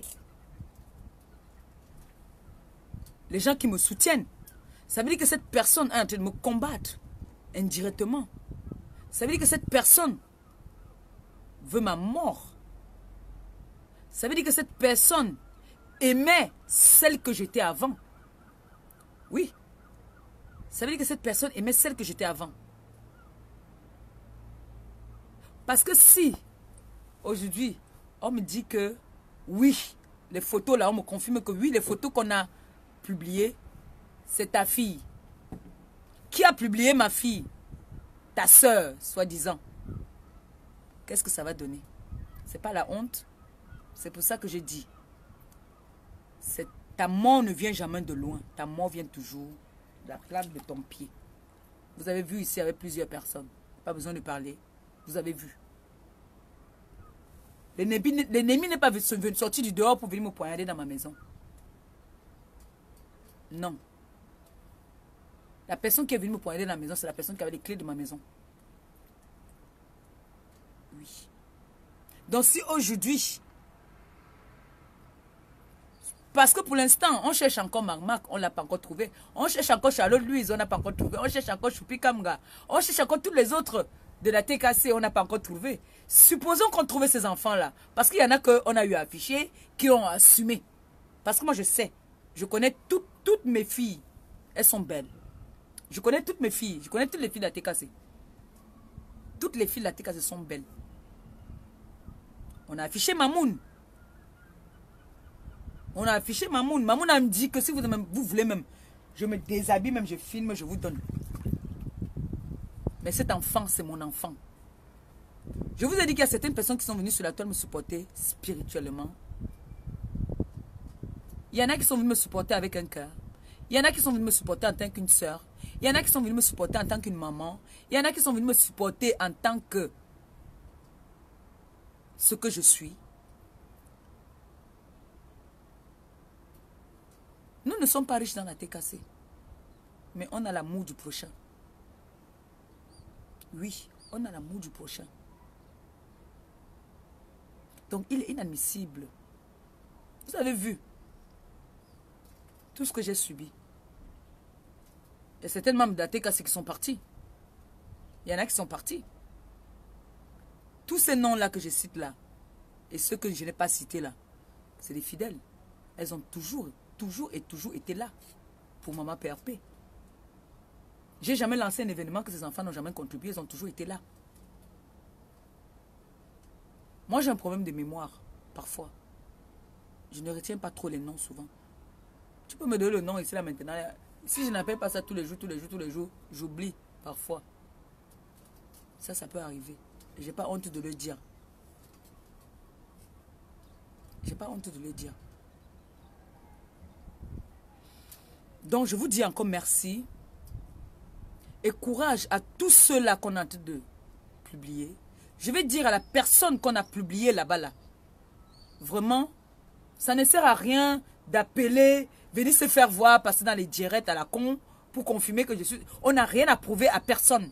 les gens qui me soutiennent. Ça veut dire que cette personne est en train de me combattre indirectement. Ça veut dire que cette personne veut ma mort. Ça veut dire que cette personne aimait celle que j'étais avant. Oui. Ça veut dire que cette personne aimait celle que j'étais avant. Parce que si, aujourd'hui, on me dit que oui, les photos là, on me confirme que oui, les photos qu'on a publiées, c'est ta fille. Qui a publié ma fille? Ta soeur, soi-disant. Qu'est-ce que ça va donner? C'est pas la honte? C'est pour ça que je dis. Ta mort ne vient jamais de loin. Ta mort vient toujours de la plante de ton pied. Vous avez vu ici avec plusieurs personnes. Pas besoin de parler. Vous avez vu. L'ennemi n'est pas sorti du dehors pour venir me poignarder dans ma maison. Non. La personne qui est venue me poignarder dans la maison, c'est la personne qui avait les clés de ma maison. Oui. Donc si aujourd'hui, parce que pour l'instant, on cherche encore Marmac, on ne l'a pas encore trouvé. On cherche encore Charlotte Louise, on n'a pas encore trouvé. On cherche encore Choupi Kamga. On cherche encore tous les autres de la T K C, on n'a pas encore trouvé. Supposons qu'on trouve ces enfants-là. Parce qu'il y en a qu'on a eu affichés, qui ont assumé. Parce que moi, je sais. Je connais tout, toutes mes filles. Elles sont belles. Je connais toutes mes filles. Je connais toutes les filles de la T K C. Toutes les filles de la T K C sont belles. On a affiché Mamoun. On a affiché Mamoun. Mamoun a me dit que si vous, vous voulez même, je me déshabille, même je filme, je vous donne. Mais cet enfant, c'est mon enfant. Je vous ai dit qu'il y a certaines personnes qui sont venues sur la toile me supporter spirituellement. Il y en a qui sont venus me supporter avec un cœur. Il y en a qui sont venus me supporter en tant qu'une sœur. Il y en a qui sont venus me supporter en tant qu'une maman. Il y en a qui sont venus me supporter en tant que ce que je suis. Nous ne sommes pas riches dans la tête cassée. Mais on a l'amour du prochain. Oui, on a l'amour du prochain. Donc, il est inadmissible. Vous avez vu tout ce que j'ai subi. Il y a certains membres de la T K C qui sont partis. Il y en a qui sont partis. Tous ces noms-là que je cite là, et ceux que je n'ai pas cités là, c'est des fidèles. Elles ont toujours, toujours et toujours été là pour Maman P R P. J'ai jamais lancé un événement que ces enfants n'ont jamais contribué. Ils ont toujours été là. Moi, j'ai un problème de mémoire, parfois. Je ne retiens pas trop les noms souvent. Tu peux me donner le nom ici, là, maintenant. Si je n'appelle pas ça tous les jours, tous les jours, tous les jours, j'oublie parfois. Ça, ça peut arriver. Je n'ai pas honte de le dire. Je n'ai pas honte de le dire. Donc, je vous dis encore merci. Et courage à tous ceux-là qu'on a en train de publier. Je vais dire à la personne qu'on a publié là-bas, là. Vraiment, ça ne sert à rien d'appeler, venir se faire voir, passer dans les directs à la con pour confirmer que je suis... On n'a rien à prouver à personne.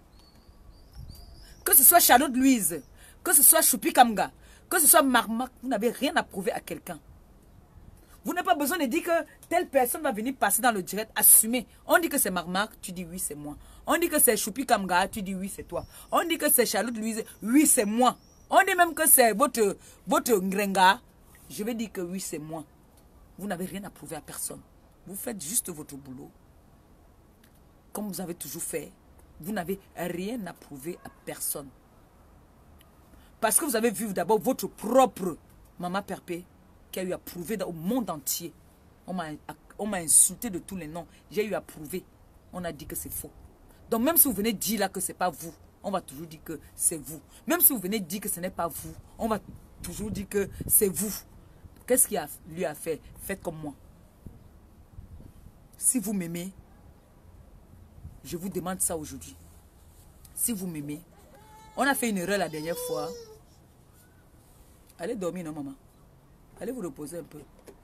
Que ce soit Charlotte Louise, que ce soit Choupi Kamga, que ce soit Marmak, vous n'avez rien à prouver à quelqu'un. Vous n'avez pas besoin de dire que telle personne va venir passer dans le direct, assumer. On dit que c'est Marmak, tu dis oui, c'est moi. On dit que c'est Choupi Kamga, tu dis oui, c'est toi. On dit que c'est Charlotte Louise, oui, c'est moi. On dit même que c'est votre, votre Ngrenga, je vais dire que oui, c'est moi. Vous n'avez rien à prouver à personne. Vous faites juste votre boulot. Comme vous avez toujours fait, vous n'avez rien à prouver à personne. Parce que vous avez vu d'abord votre propre Maman Perpé qui a eu à prouver au monde entier. On m'a insulté de tous les noms. J'ai eu à prouver. On a dit que c'est faux. Donc même si vous venez dire là que ce n'est pas vous, on va toujours dire que c'est vous. Même si vous venez dire que ce n'est pas vous, on va toujours dire que c'est vous. Qu'est-ce qu'il lui a fait? Faites comme moi. Si vous m'aimez, je vous demande ça aujourd'hui. Si vous m'aimez, on a fait une erreur la dernière fois. Allez dormir, non, maman? Allez vous reposer un peu.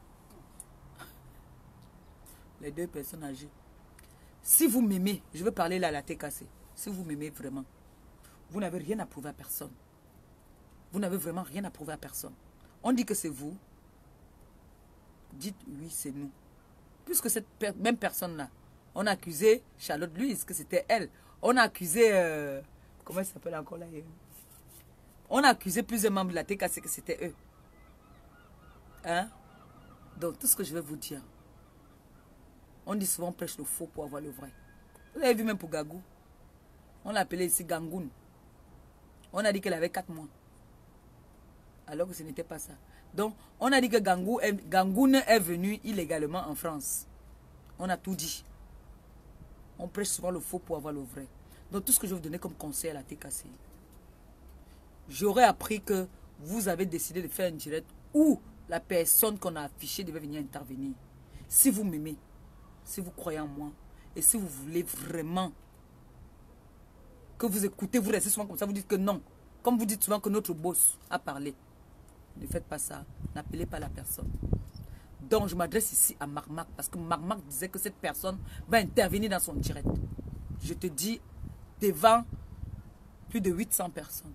Les deux personnes âgées. Si vous m'aimez, je veux parler là à la tête cassée. Si vous m'aimez vraiment, vous n'avez rien à prouver à personne. Vous n'avez vraiment rien à prouver à personne. On dit que c'est vous. Dites oui, c'est nous. Puisque cette per même personne-là, on a accusé Charlotte Louise, que c'était elle. On a accusé... Euh, comment elle s'appelle encore là? On a accusé plusieurs membres de la T K C que c'était eux. Hein? Donc, tout ce que je vais vous dire, on dit souvent on prêche le faux pour avoir le vrai. Vous avez vu même pour Gagou? On l'a appelé ici Gangoun. On a dit qu'elle avait quatre mois. Alors que ce n'était pas ça. Donc, on a dit que Gangou est, Gangoun est venu illégalement en France. On a tout dit. On prêche souvent le faux pour avoir le vrai. Donc, tout ce que je vais vous donner comme conseil à la T K C, j'aurais appris que vous avez décidé de faire un direct où la personne qu'on a affichée devait venir intervenir. Si vous m'aimez, si vous croyez en moi, et si vous voulez vraiment que vous écoutez, vous restez souvent comme ça, vous dites que non. Comme vous dites souvent que notre boss a parlé. Ne faites pas ça. N'appelez pas la personne. Donc, je m'adresse ici à Marmak, parce que Marmak disait que cette personne va intervenir dans son direct. Je te dis, devant plus de huit cents personnes,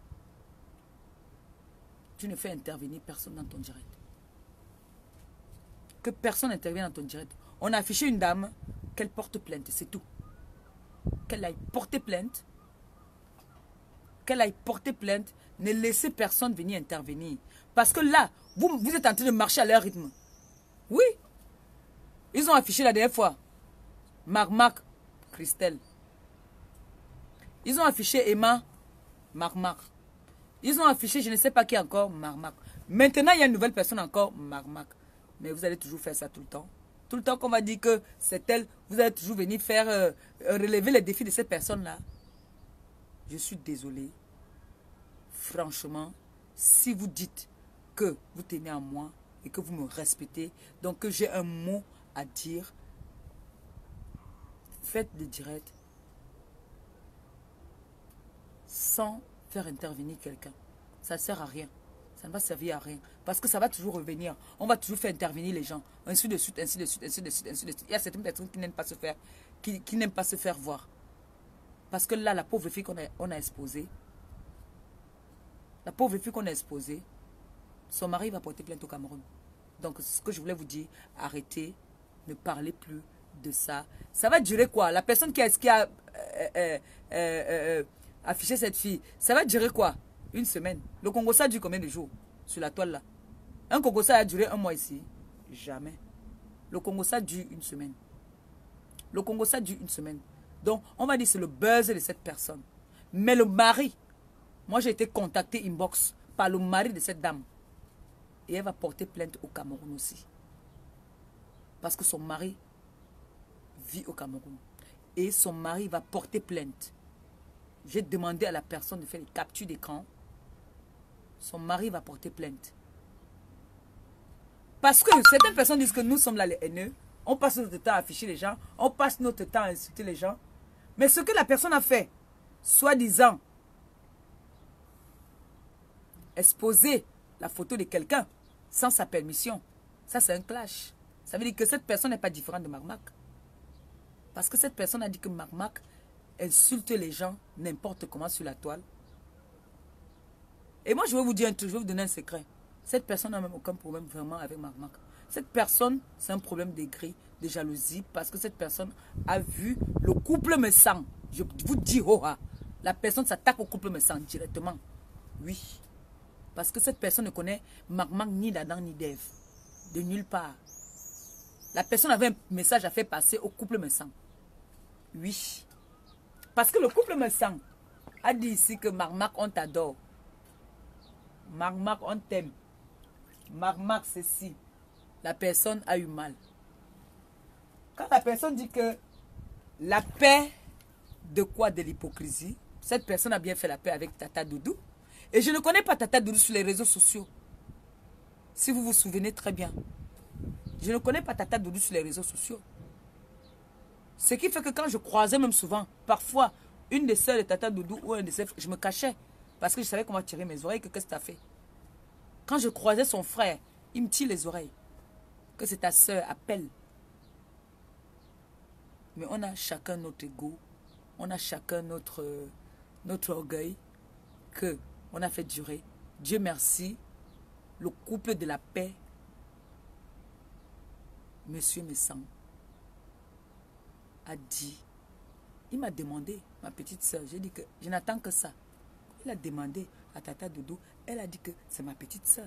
tu ne fais intervenir personne dans ton direct. Que personne n'intervienne dans ton direct. On a affiché une dame, qu'elle porte plainte, c'est tout. Qu'elle aille porter plainte. Qu'elle aille porter plainte. Ne laissez personne venir intervenir. Parce que là, vous, vous êtes en train de marcher à leur rythme. Oui. Ils ont affiché la dernière fois. Marmak, Christelle. Ils ont affiché Emma, Marmak. Ils ont affiché je ne sais pas qui encore, Marmak. Maintenant, il y a une nouvelle personne encore, Marmak. Mais vous allez toujours faire ça tout le temps. Tout le temps qu'on va dire que c'est elle, vous allez toujours venir faire euh, relever les défis de cette personne-là. Je suis désolée. Franchement, si vous dites que vous tenez à moi et que vous me respectez, donc que j'ai un mot à dire, faites le direct sans faire intervenir quelqu'un. Ça ne sert à rien. Ça ne va servir à rien. Parce que ça va toujours revenir. On va toujours faire intervenir les gens. Ainsi de suite, ainsi de suite, ainsi de suite, ainsi de suite. Il y a certaines personnes qui n'aiment pas se faire, qui, qui n'aiment pas se faire voir. Parce que là, la pauvre fille qu'on a, on a exposée, la pauvre fille qu'on a exposée, son mari va porter plainte au Cameroun. Donc, ce que je voulais vous dire, arrêtez, ne parlez plus de ça. Ça va durer quoi? La personne qui a, qui a euh, euh, euh, euh, affiché cette fille, ça va durer quoi? Une semaine. Le Congo, ça dure combien de jours sur la toile là? Un Congo, ça a duré un mois ici? Jamais. Le Congo, ça dure une semaine. Le Congo, ça dure une semaine. Donc, on va dire que c'est le buzz de cette personne. Mais le mari, moi j'ai été contacté inbox par le mari de cette dame. Et elle va porter plainte au Cameroun aussi. Parce que son mari vit au Cameroun. Et son mari va porter plainte. J'ai demandé à la personne de faire les captures d'écran. Son mari va porter plainte. Parce que certaines personnes disent que nous sommes là les haineux. On passe notre temps à afficher les gens. On passe notre temps à insulter les gens. Mais ce que la personne a fait, soi-disant, exposer la photo de quelqu'un sans sa permission, ça c'est un clash. Ça veut dire que cette personne n'est pas différente de Marmac. Parce que cette personne a dit que Marmac insulte les gens n'importe comment sur la toile. Et moi je vais vous dire un truc, je vais vous donner un secret. Cette personne n'a même aucun problème vraiment avec Marmac. Cette personne, c'est un problème d'aigri, de jalousie, parce que cette personne a vu le couple me sang. Je vous dis, oh, ah, la personne s'attaque au couple me sang directement. Oui. Parce que cette personne ne connaît Marmac ni d'Adam ni d'Ève. De nulle part. La personne avait un message à faire passer au couple me sang. Oui. Parce que le couple me sang a dit ici que Marmac, on t'adore. Marmac, on t'aime. Marmac, ceci. La personne a eu mal. Quand la personne dit que la paix de quoi? De l'hypocrisie. Cette personne a bien fait la paix avec Tata Doudou. Et je ne connais pas Tata Doudou sur les réseaux sociaux. Si vous vous souvenez très bien. Je ne connais pas Tata Doudou sur les réseaux sociaux. Ce qui fait que quand je croisais même souvent, parfois, une des sœurs de Tata Doudou ou un de ses frères, je me cachais. Parce que je savais comment tirer mes oreilles, que qu'est-ce que tu as fait. Quand je croisais son frère, il me tire les oreilles. Que c'est ta sœur, appelle. Mais on a chacun notre ego. On a chacun notre, notre orgueil. Que on a fait durer. Dieu merci. Le couple de la paix. Monsieur Messang a dit. Il m'a demandé, ma petite sœur. J'ai dit que je n'attends que ça. Il a demandé à Tata Doudou. Elle a dit que c'est ma petite sœur.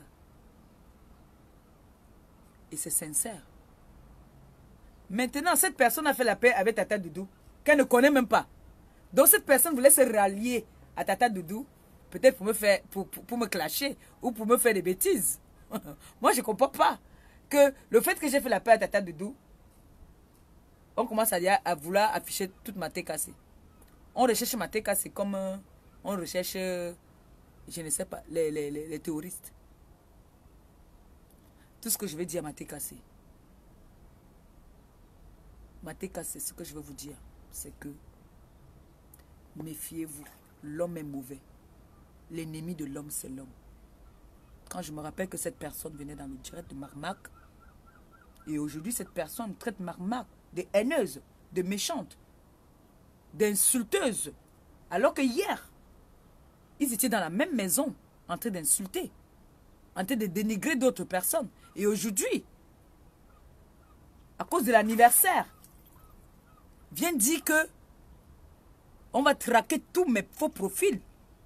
Et c'est sincère. Maintenant, cette personne a fait la paix avec Tata Doudou, qu'elle ne connaît même pas. Donc cette personne voulait se rallier à Tata Doudou, peut-être pour me faire, pour, pour, pour me clasher ou pour me faire des bêtises. Moi, je ne comprends pas que le fait que j'ai fait la paix à Tata Doudou, on commence à, dire, à vouloir afficher toute ma tête cassée. On recherche ma tête cassée comme euh, on recherche, euh, je ne sais pas, les, les, les, les terroristes. Tout ce que je vais dire à ma tête cassée. Ma tête cassée, ce que je veux vous dire, c'est que méfiez-vous. L'homme est mauvais. L'ennemi de l'homme, c'est l'homme. Quand je me rappelle que cette personne venait dans le direct de Marmac, et aujourd'hui, cette personne traite Marmac de haineuse, de méchante, d'insulteuse, alors que hier, ils étaient dans la même maison, en train d'insulter, en train de dénigrer d'autres personnes. Et aujourd'hui, à cause de l'anniversaire, vient dire que on va traquer tous mes faux profils.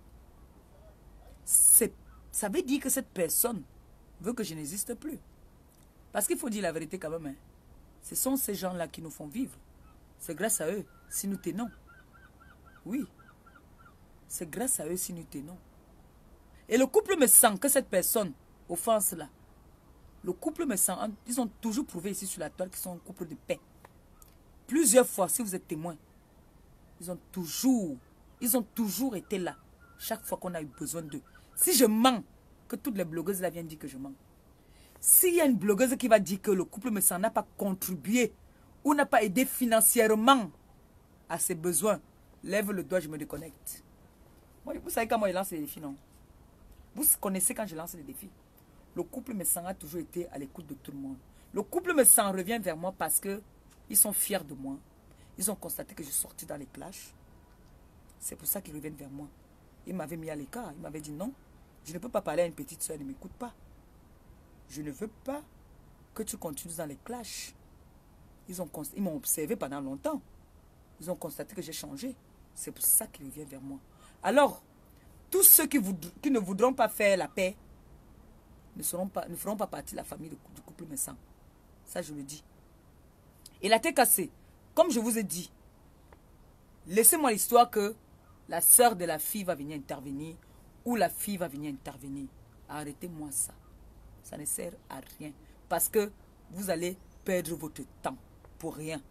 Ça veut dire que cette personne veut que je n'existe plus. Parce qu'il faut dire la vérité quand même. Hein. Ce sont ces gens-là qui nous font vivre. C'est grâce à eux si nous tenons. Oui. C'est grâce à eux si nous tenons. Et le couple me sent que cette personne offense là Le couple me sent, ils ont toujours prouvé ici sur la toile qu'ils sont un couple de paix. Plusieurs fois, si vous êtes témoin, ils ont toujours, ils ont toujours été là. Chaque fois qu'on a eu besoin d'eux. Si je mens, que toutes les blogueuses là viennent dire que je mens. S'il y a une blogueuse qui va dire que le couple me sent n'a pas contribué ou n'a pas aidé financièrement à ses besoins, lève le doigt, je me déconnecte. Moi, vous savez quand moi je lance les défis, non? Vous connaissez quand je lance les défis. Le couple me sent a toujours été à l'écoute de tout le monde. Le couple me sent revient vers moi parce que ils sont fiers de moi. Ils ont constaté que je suis sortie dans les clashs. C'est pour ça qu'ils reviennent vers moi. Ils m'avaient mis à l'écart. Ils m'avaient dit non, je ne peux pas parler à une petite soeur, ne m'écoute pas. Je ne veux pas que tu continues dans les clashs. Ils ont, ils m'ont observé pendant longtemps. Ils ont constaté que j'ai changé. C'est pour ça qu'ils reviennent vers moi. Alors, tous ceux qui, voudront, qui ne voudront pas faire la paix ne, seront pas, ne feront pas partie de la famille du couple Messang. Ça, je le dis. Et la tête cassée, comme je vous ai dit, laissez-moi l'histoire que la sœur de la fille va venir intervenir ou la fille va venir intervenir. Arrêtez-moi ça. Ça ne sert à rien. Parce que vous allez perdre votre temps pour rien.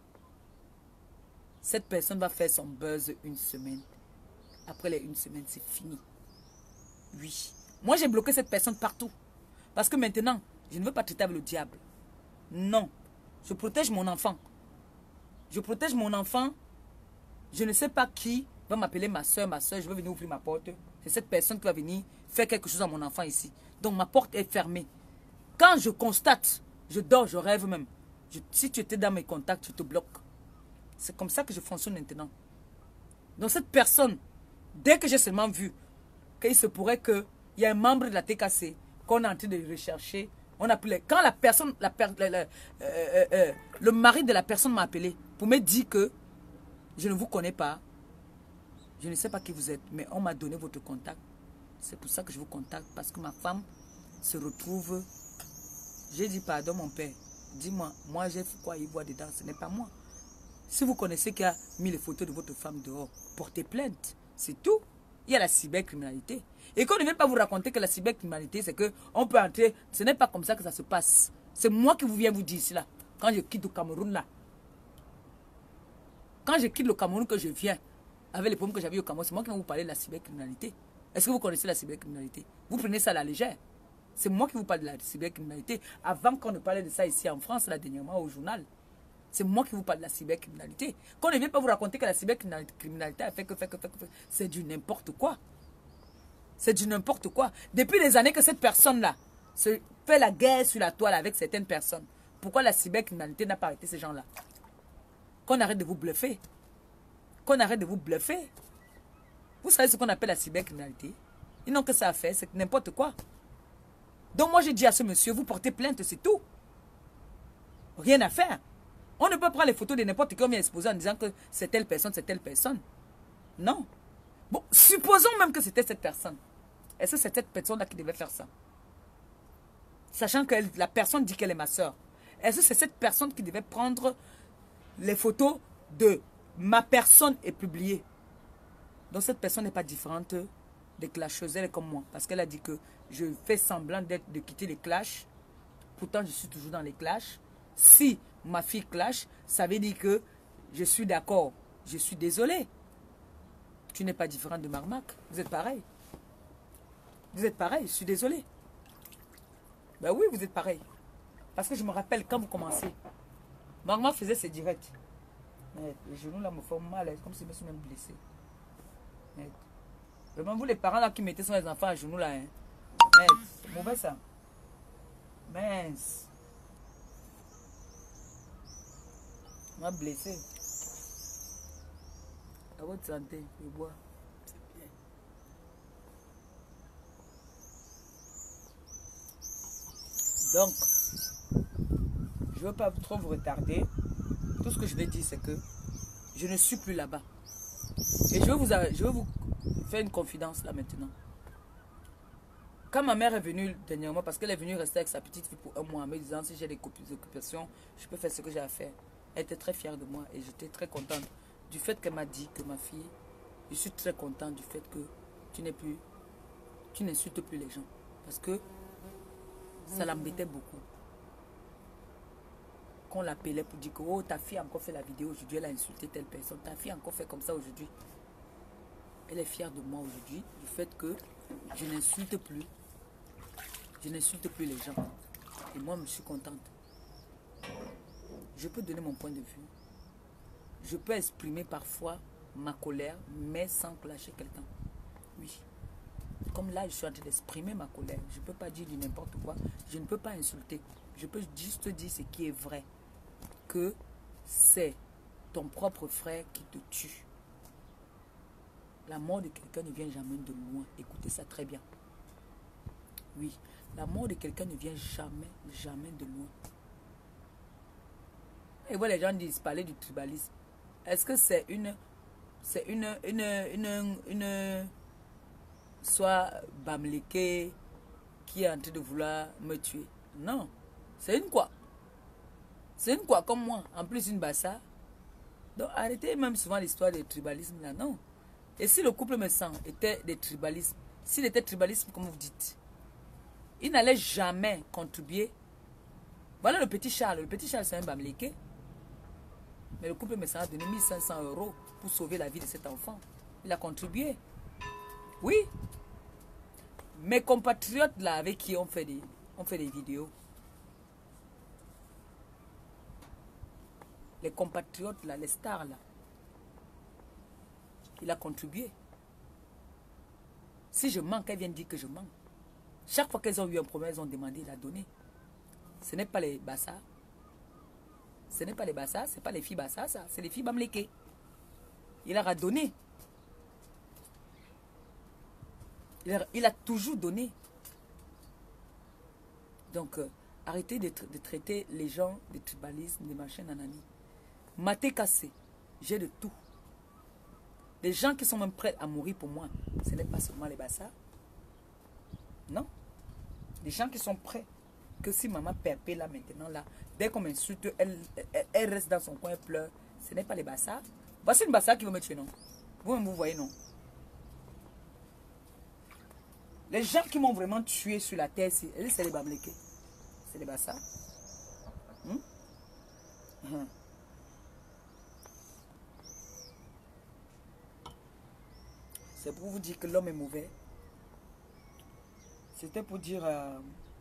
Cette personne va faire son buzz une semaine. Après les une semaine, c'est fini. Oui. Moi, j'ai bloqué cette personne partout. Parce que maintenant, je ne veux pas traiter avec le diable. Non. Je protège mon enfant. Je protège mon enfant. Je ne sais pas qui va m'appeler ma soeur, ma soeur. Je veux venir ouvrir ma porte. C'est cette personne qui va venir faire quelque chose à mon enfant ici. Donc, ma porte est fermée. Quand je constate, je dors, je rêve même. Je, si tu étais dans mes contacts, je te bloque. C'est comme ça que je fonctionne maintenant. Donc, cette personne, dès que j'ai seulement vu qu'il se pourrait qu'il y ait un membre de la T K C qu'on est en train de rechercher, on a appelé, quand la personne, la, la, la, euh, euh, euh, le mari de la personne m'a appelé pour me dire que je ne vous connais pas, je ne sais pas qui vous êtes, mais on m'a donné votre contact. C'est pour ça que je vous contacte, parce que ma femme se retrouve. J'ai dit pardon mon père, dis-moi, moi j'ai quoi y voir dedans, ce n'est pas moi. Si vous connaissez qui a mis les photos de votre femme dehors, portez plainte, c'est tout. Il y a la cybercriminalité. Et qu'on ne vient pas vous raconter que la cybercriminalité, c'est qu'on peut entrer, ce n'est pas comme ça que ça se passe. C'est moi qui vous viens vous dire cela. Quand je quitte le Cameroun là, quand je quitte le Cameroun que je viens, avec les problèmes que j'avais au Cameroun, c'est moi qui vais vous parler de la cybercriminalité. Est-ce que vous connaissez la cybercriminalité? Vous prenez ça à la légère. C'est moi qui vous parle de la cybercriminalité. Avant qu'on ne parlait de ça ici en France, là, dernièrement, au journal. C'est moi qui vous parle de la cybercriminalité. Qu'on ne vient pas vous raconter que la cybercriminalité a fait que, fait que, fait que, c'est du n'importe quoi. C'est du n'importe quoi. Depuis les années que cette personne-là se fait la guerre sur la toile avec certaines personnes, pourquoi la cybercriminalité n'a pas arrêté ces gens-là? Qu'on arrête de vous bluffer. Qu'on arrête de vous bluffer. Vous savez ce qu'on appelle la cybercriminalité? Ils n'ont que ça à faire, c'est n'importe quoi. Donc moi, j'ai dit à ce monsieur, vous portez plainte, c'est tout. Rien à faire. On ne peut prendre les photos de n'importe qui on vient exposer en disant que c'est telle personne, c'est telle personne. Non. Bon, supposons même que c'était cette personne. Est-ce que c'est cette personne-là qui devait faire ça? Sachant que la personne dit qu'elle est ma soeur. Est-ce que c'est cette personne qui devait prendre les photos de ma personne et publier? Donc cette personne n'est pas différente des clasheuses, elle est comme moi. Parce qu'elle a dit que je fais semblant d'être, de quitter les clashs. Pourtant, je suis toujours dans les clashs. Si ma fille clash, ça veut dire que je suis d'accord. Je suis désolé. Tu n'es pas différent de Marmac. Vous êtes pareil. Vous êtes pareil, je suis désolé. Ben oui, vous êtes pareil. Parce que je me rappelle quand vous commencez. Marmac faisait ses directs. Mais les genoux là me font mal, comme si je me suis même blessé. Mais, vraiment, vous les parents là qui mettaient sur les enfants à genoux là. Hein. C'est mauvais ça. Mince. M'a blessé. À votre santé, je bois. C'est bien. Donc, je ne veux pas trop vous retarder. Tout ce que je vais dire, c'est que je ne suis plus là-bas. Et je vais, vous, je vais vous faire une confidence là maintenant. Quand ma mère est venue dernièrement, parce qu'elle est venue rester avec sa petite fille pour un mois, en me disant si j'ai des occupations, je peux faire ce que j'ai à faire. Elle était très fière de moi et j'étais très contente du fait qu'elle m'a dit que ma fille, je suis très contente du fait que tu n'es plus, tu n'insultes plus les gens. Parce que ça l'embêtait beaucoup. qu'on l'appelait pour dire que oh, ta fille a encore fait la vidéo aujourd'hui, elle a insulté telle personne. Ta fille a encore fait comme ça aujourd'hui. Elle est fière de moi aujourd'hui, du fait que je n'insulte plus. Je n'insulte plus les gens. Et moi, je suis contente. Je peux donner mon point de vue. Je peux exprimer parfois ma colère, mais sans clasher quelqu'un. Oui. Comme là, je suis en train d'exprimer ma colère. Je ne peux pas dire du n'importe quoi. Je ne peux pas insulter. Je peux juste dire ce qui est vrai. Que c'est ton propre frère qui te tue. La mort de quelqu'un ne vient jamais de loin. Écoutez ça très bien. Oui, la mort de quelqu'un ne vient jamais, jamais de loin. Et voilà, les gens disent parler du tribalisme. Est-ce que c'est une, c'est une, une, une, une, soit Bamleke qui est en train de vouloir me tuer? Non, c'est une quoi? C'est une quoi comme moi, en plus une bassa. Donc arrêtez même souvent l'histoire des tribalismes là, non. Et si le couple me sent était des tribalismes, s'il était tribalisme comme vous dites, il n'allait jamais contribuer. Voilà le petit Charles. Le petit Charles, c'est un Bamleke. Mais le couple me sent a donné mille cinq cents euros pour sauver la vie de cet enfant. Il a contribué. Oui. Mes compatriotes là, avec qui on fait des, on fait des vidéos. Les compatriotes là, les stars là. Il a contribué. Si je manque, elles viennent dire que je manque. Chaque fois qu'elles ont eu un problème, elles ont demandé, il a donné. Ce n'est pas les bassas. Ce n'est pas les bassas, ce n'est pas les filles bassas, ça. C'est les filles Bamleke. Il leur a donné. Il a, il a toujours donné. Donc, euh, arrêtez de, de traiter les gens de tribalisme, de machin, nanani. Maté cassé, j'ai de tout. Les gens qui sont même prêts à mourir pour moi, ce n'est pas seulement les bassas. Non. Les gens qui sont prêts, que si maman perpé là maintenant, là, dès qu'on m'insulte, elle, elle, elle reste dans son coin, elle pleure. Ce n'est pas les bassas. Voici une bassa qui veut me tuer, non? Vous-même, vous voyez, non? Les gens qui m'ont vraiment tué sur la terre, c'est les Bamleke. C'est les bassas. Hmm? Hmm. C'est pour vous dire que l'homme est mauvais. C'était pour dire... Euh,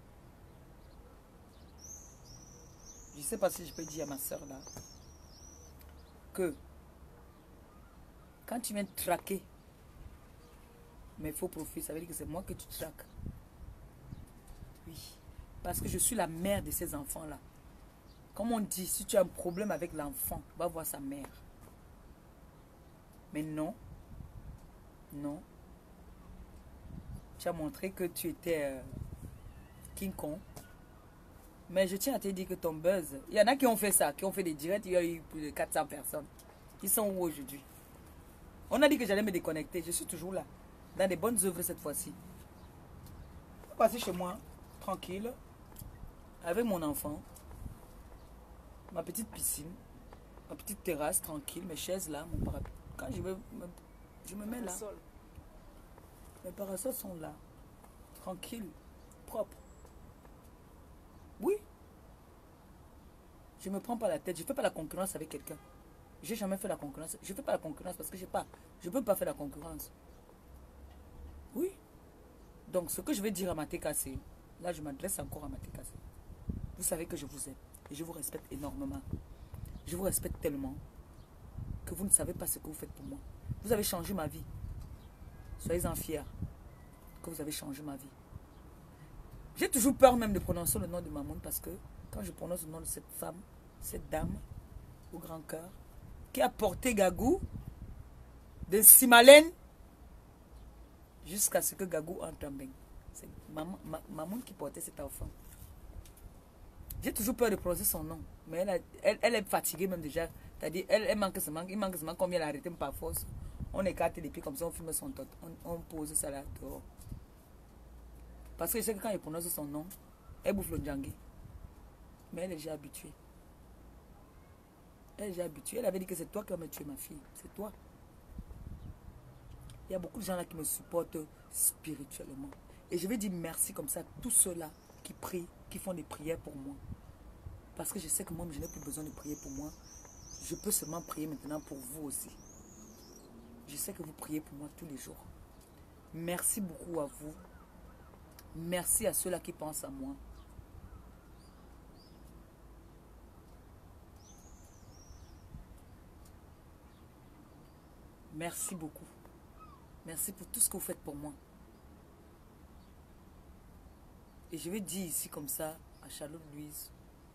je ne sais pas si je peux dire à ma soeur là. Que quand tu viens traquer mes faux profils, ça veut dire que c'est moi que tu traques. Oui. Parce que je suis la mère de ces enfants-là. Comme on dit, si tu as un problème avec l'enfant, va voir sa mère. Mais non. Non. Tu as montré que tu étais euh, King Kong. Mais je tiens à te dire que ton buzz, il y en a qui ont fait ça, qui ont fait des directs, il y a eu plus de quatre cents personnes. Ils sont où aujourd'hui? On a dit que j'allais me déconnecter, je suis toujours là. Dans des bonnes œuvres cette fois-ci. Je vais passer chez moi, tranquille, avec mon enfant, ma petite piscine, ma petite terrasse, tranquille, mes chaises là, mon parapluie. Quand je me, je me mets là, mes parasols sont là, tranquille, propre. Oui. Je ne me prends pas la tête, je ne fais pas la concurrence avec quelqu'un. Je n'ai jamais fait la concurrence. Je ne fais pas la concurrence parce que j'ai pas, je ne peux pas faire la concurrence. Oui. Donc, ce que je vais dire à Maté Kassé, là, je m'adresse encore à Maté Kassé. Vous savez que je vous aime et je vous respecte énormément. Je vous respecte tellement que vous ne savez pas ce que vous faites pour moi. Vous avez changé ma vie. Soyez-en fiers que vous avez changé ma vie. J'ai toujours peur même de prononcer le nom de Mamoun parce que quand je prononce le nom de cette femme, cette dame au grand cœur, qui a porté Gagou de Simalène jusqu'à ce que Gagou entre en bain. C'est Mamoun qui portait cet enfant. J'ai toujours peur de prononcer son nom, mais elle, a, elle, elle est fatiguée même déjà. C'est-à-dire, elle, elle manque ce manque, il manque ce manque, comme elle a arrêté par force. On écarte les pieds comme ça, on filme son tot, on, on pose ça là dehors. Parce que je sais que quand il prononce son nom, elle bouffe le djangui. Mais elle est déjà habituée. Elle est déjà habituée. Elle avait dit que c'est toi qui vas me tuer, ma fille. C'est toi. Il y a beaucoup de gens là qui me supportent spirituellement. Et je vais dire merci comme ça à tous ceux-là qui prient, qui font des prières pour moi. Parce que je sais que moi, je n'ai plus besoin de prier pour moi. Je peux seulement prier maintenant pour vous aussi. Je sais que vous priez pour moi tous les jours. Merci beaucoup à vous. Merci à ceux-là qui pensent à moi. Merci beaucoup. Merci pour tout ce que vous faites pour moi. Et je vais dire ici comme ça à Charlotte Louise,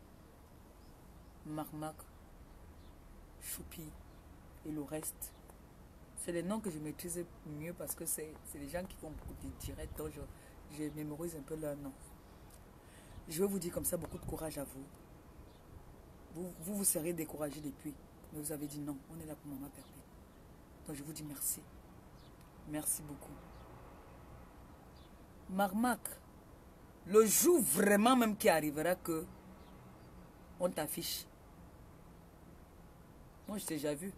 Marmac, Choupi et le reste. C'est les noms que je maîtrise mieux parce que c'est les gens qui font beaucoup de directs. Donc je, je mémorise un peu leurs noms. Je vais vous dire comme ça beaucoup de courage à vous. Vous vous, vous serez découragé depuis. Mais vous avez dit non, on est là pour Maman Perpète. Donc je vous dis merci. Merci beaucoup. Marmac, le jour vraiment même qui arrivera que on t'affiche. Moi, je t'ai déjà vu.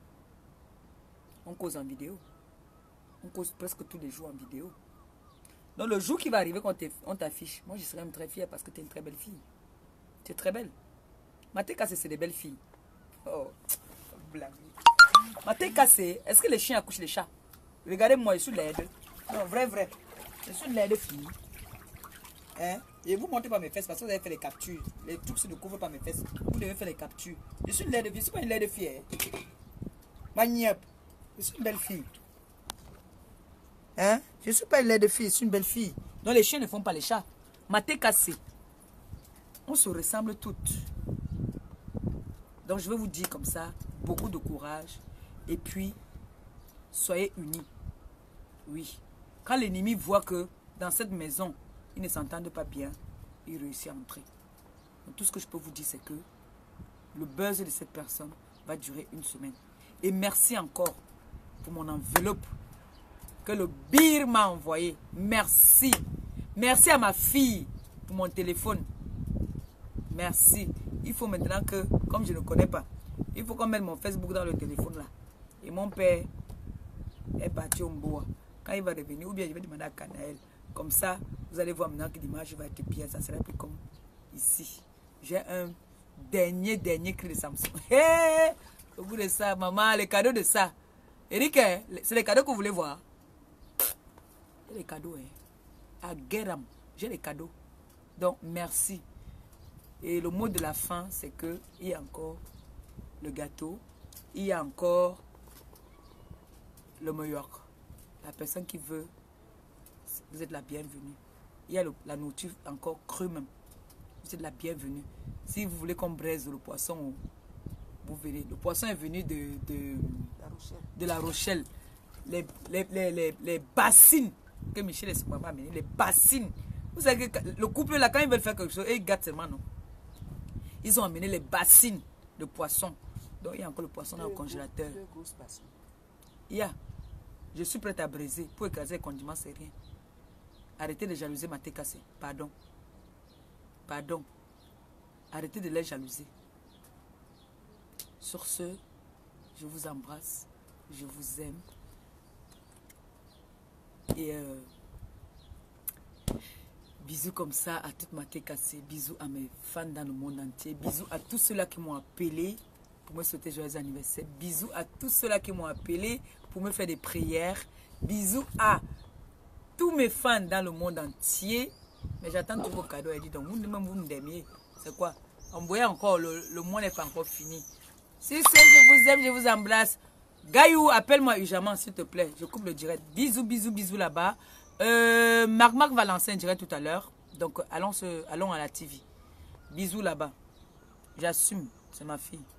On cause en vidéo. On cause presque tous les jours en vidéo. Donc le jour qui va arriver quand on t'affiche, moi je serai même très fière parce que tu es une très belle fille. Tu es très belle. Maté Kassé, c'est des belles filles. Oh, blague. Maté Kassé, est-ce que les chiens accouchent les chats? Regardez-moi, je suis laide. Non, vrai, vrai. Je suis une laide fille. Hein? Et vous montez pas mes fesses parce que vous avez fait les captures. Les trucs ne couvrent pas mes fesses. Vous devez faire les captures. Je suis une laide fille. Je ne suis pas une laide fille. Hein? Maniep. Je suis une belle fille. Hein? Je ne suis pas une laide fille. Je suis une belle fille. Donc les chiens ne font pas les chats. Maté Kassé. On se ressemble toutes. Donc je vais vous dire comme ça. Beaucoup de courage. Et puis, soyez unis. Oui. Quand l'ennemi voit que dans cette maison, ils ne s'entendent pas bien, il réussit à entrer. Donc, tout ce que je peux vous dire, c'est que le buzz de cette personne va durer une semaine. Et merci encore pour mon enveloppe que le Bir m'a envoyé. Merci. Merci à ma fille pour mon téléphone. Merci. Il faut maintenant que, comme je ne connais pas, il faut qu'on mette mon Facebook dans le téléphone là. Et mon père est parti au Mboa. Quand il va revenir, ou bien je vais demander à Canaël. Comme ça, vous allez voir maintenant que l'image va être bien. Ça sera plus comme ici. J'ai un dernier, dernier cri de Samsung. Hé, hey, au bout de ça, maman, les cadeaux de ça. Eric, c'est les cadeaux que vous voulez voir. J'ai les cadeaux, hein. À Guéram, j'ai les cadeaux. Donc, merci. Et le mot de la fin, c'est que il y a encore le gâteau. Il y a encore le New-York. La personne qui veut, vous êtes la bienvenue. Il y a le, la nourriture encore crue même. Vous êtes la bienvenue. Si vous voulez qu'on braise le poisson, vous verrez. Le poisson est venu de, de, La Rochelle. de la Rochelle. Les, les, les, les, les bassines que Michel et son maman amené, les bassines. Vous savez que le couple là, quand ils veulent faire quelque chose, ils gâtent seulement, non. Ils ont amené les bassines de poisson. Donc il y a encore le poisson dans le congélateur. Deux grosses bassines. Il y a. Je suis prête à briser. Pour écraser les condiments, c'est rien. Arrêtez de jalouser Maté Kassé. Pardon. Pardon. Arrêtez de les jalouser. Sur ce, je vous embrasse. Je vous aime. Et euh, bisous comme ça à toute Maté Kassé. Bisous à mes fans dans le monde entier. Bisous à tous ceux-là qui m'ont appelé pour me souhaiter joyeux anniversaire. Bisous à tous ceux-là qui m'ont appelé pour me faire des prières. Bisous à tous mes fans dans le monde entier. Mais j'attends tous vos cadeaux. Elle dit donc, vous même vous me d'aimiez. C'est quoi? Envoyez encore, le, le mois n'est pas encore fini. Si c'est, je vous aime, je vous embrasse. Gaïou, appelle-moi urgemment, s'il te plaît. Je coupe le direct. Bisous, bisous, bisous là-bas. Euh, Marc Marc va lancer un direct tout à l'heure. Donc, allons, se, allons à la T V. Bisous là-bas. J'assume, c'est ma fille.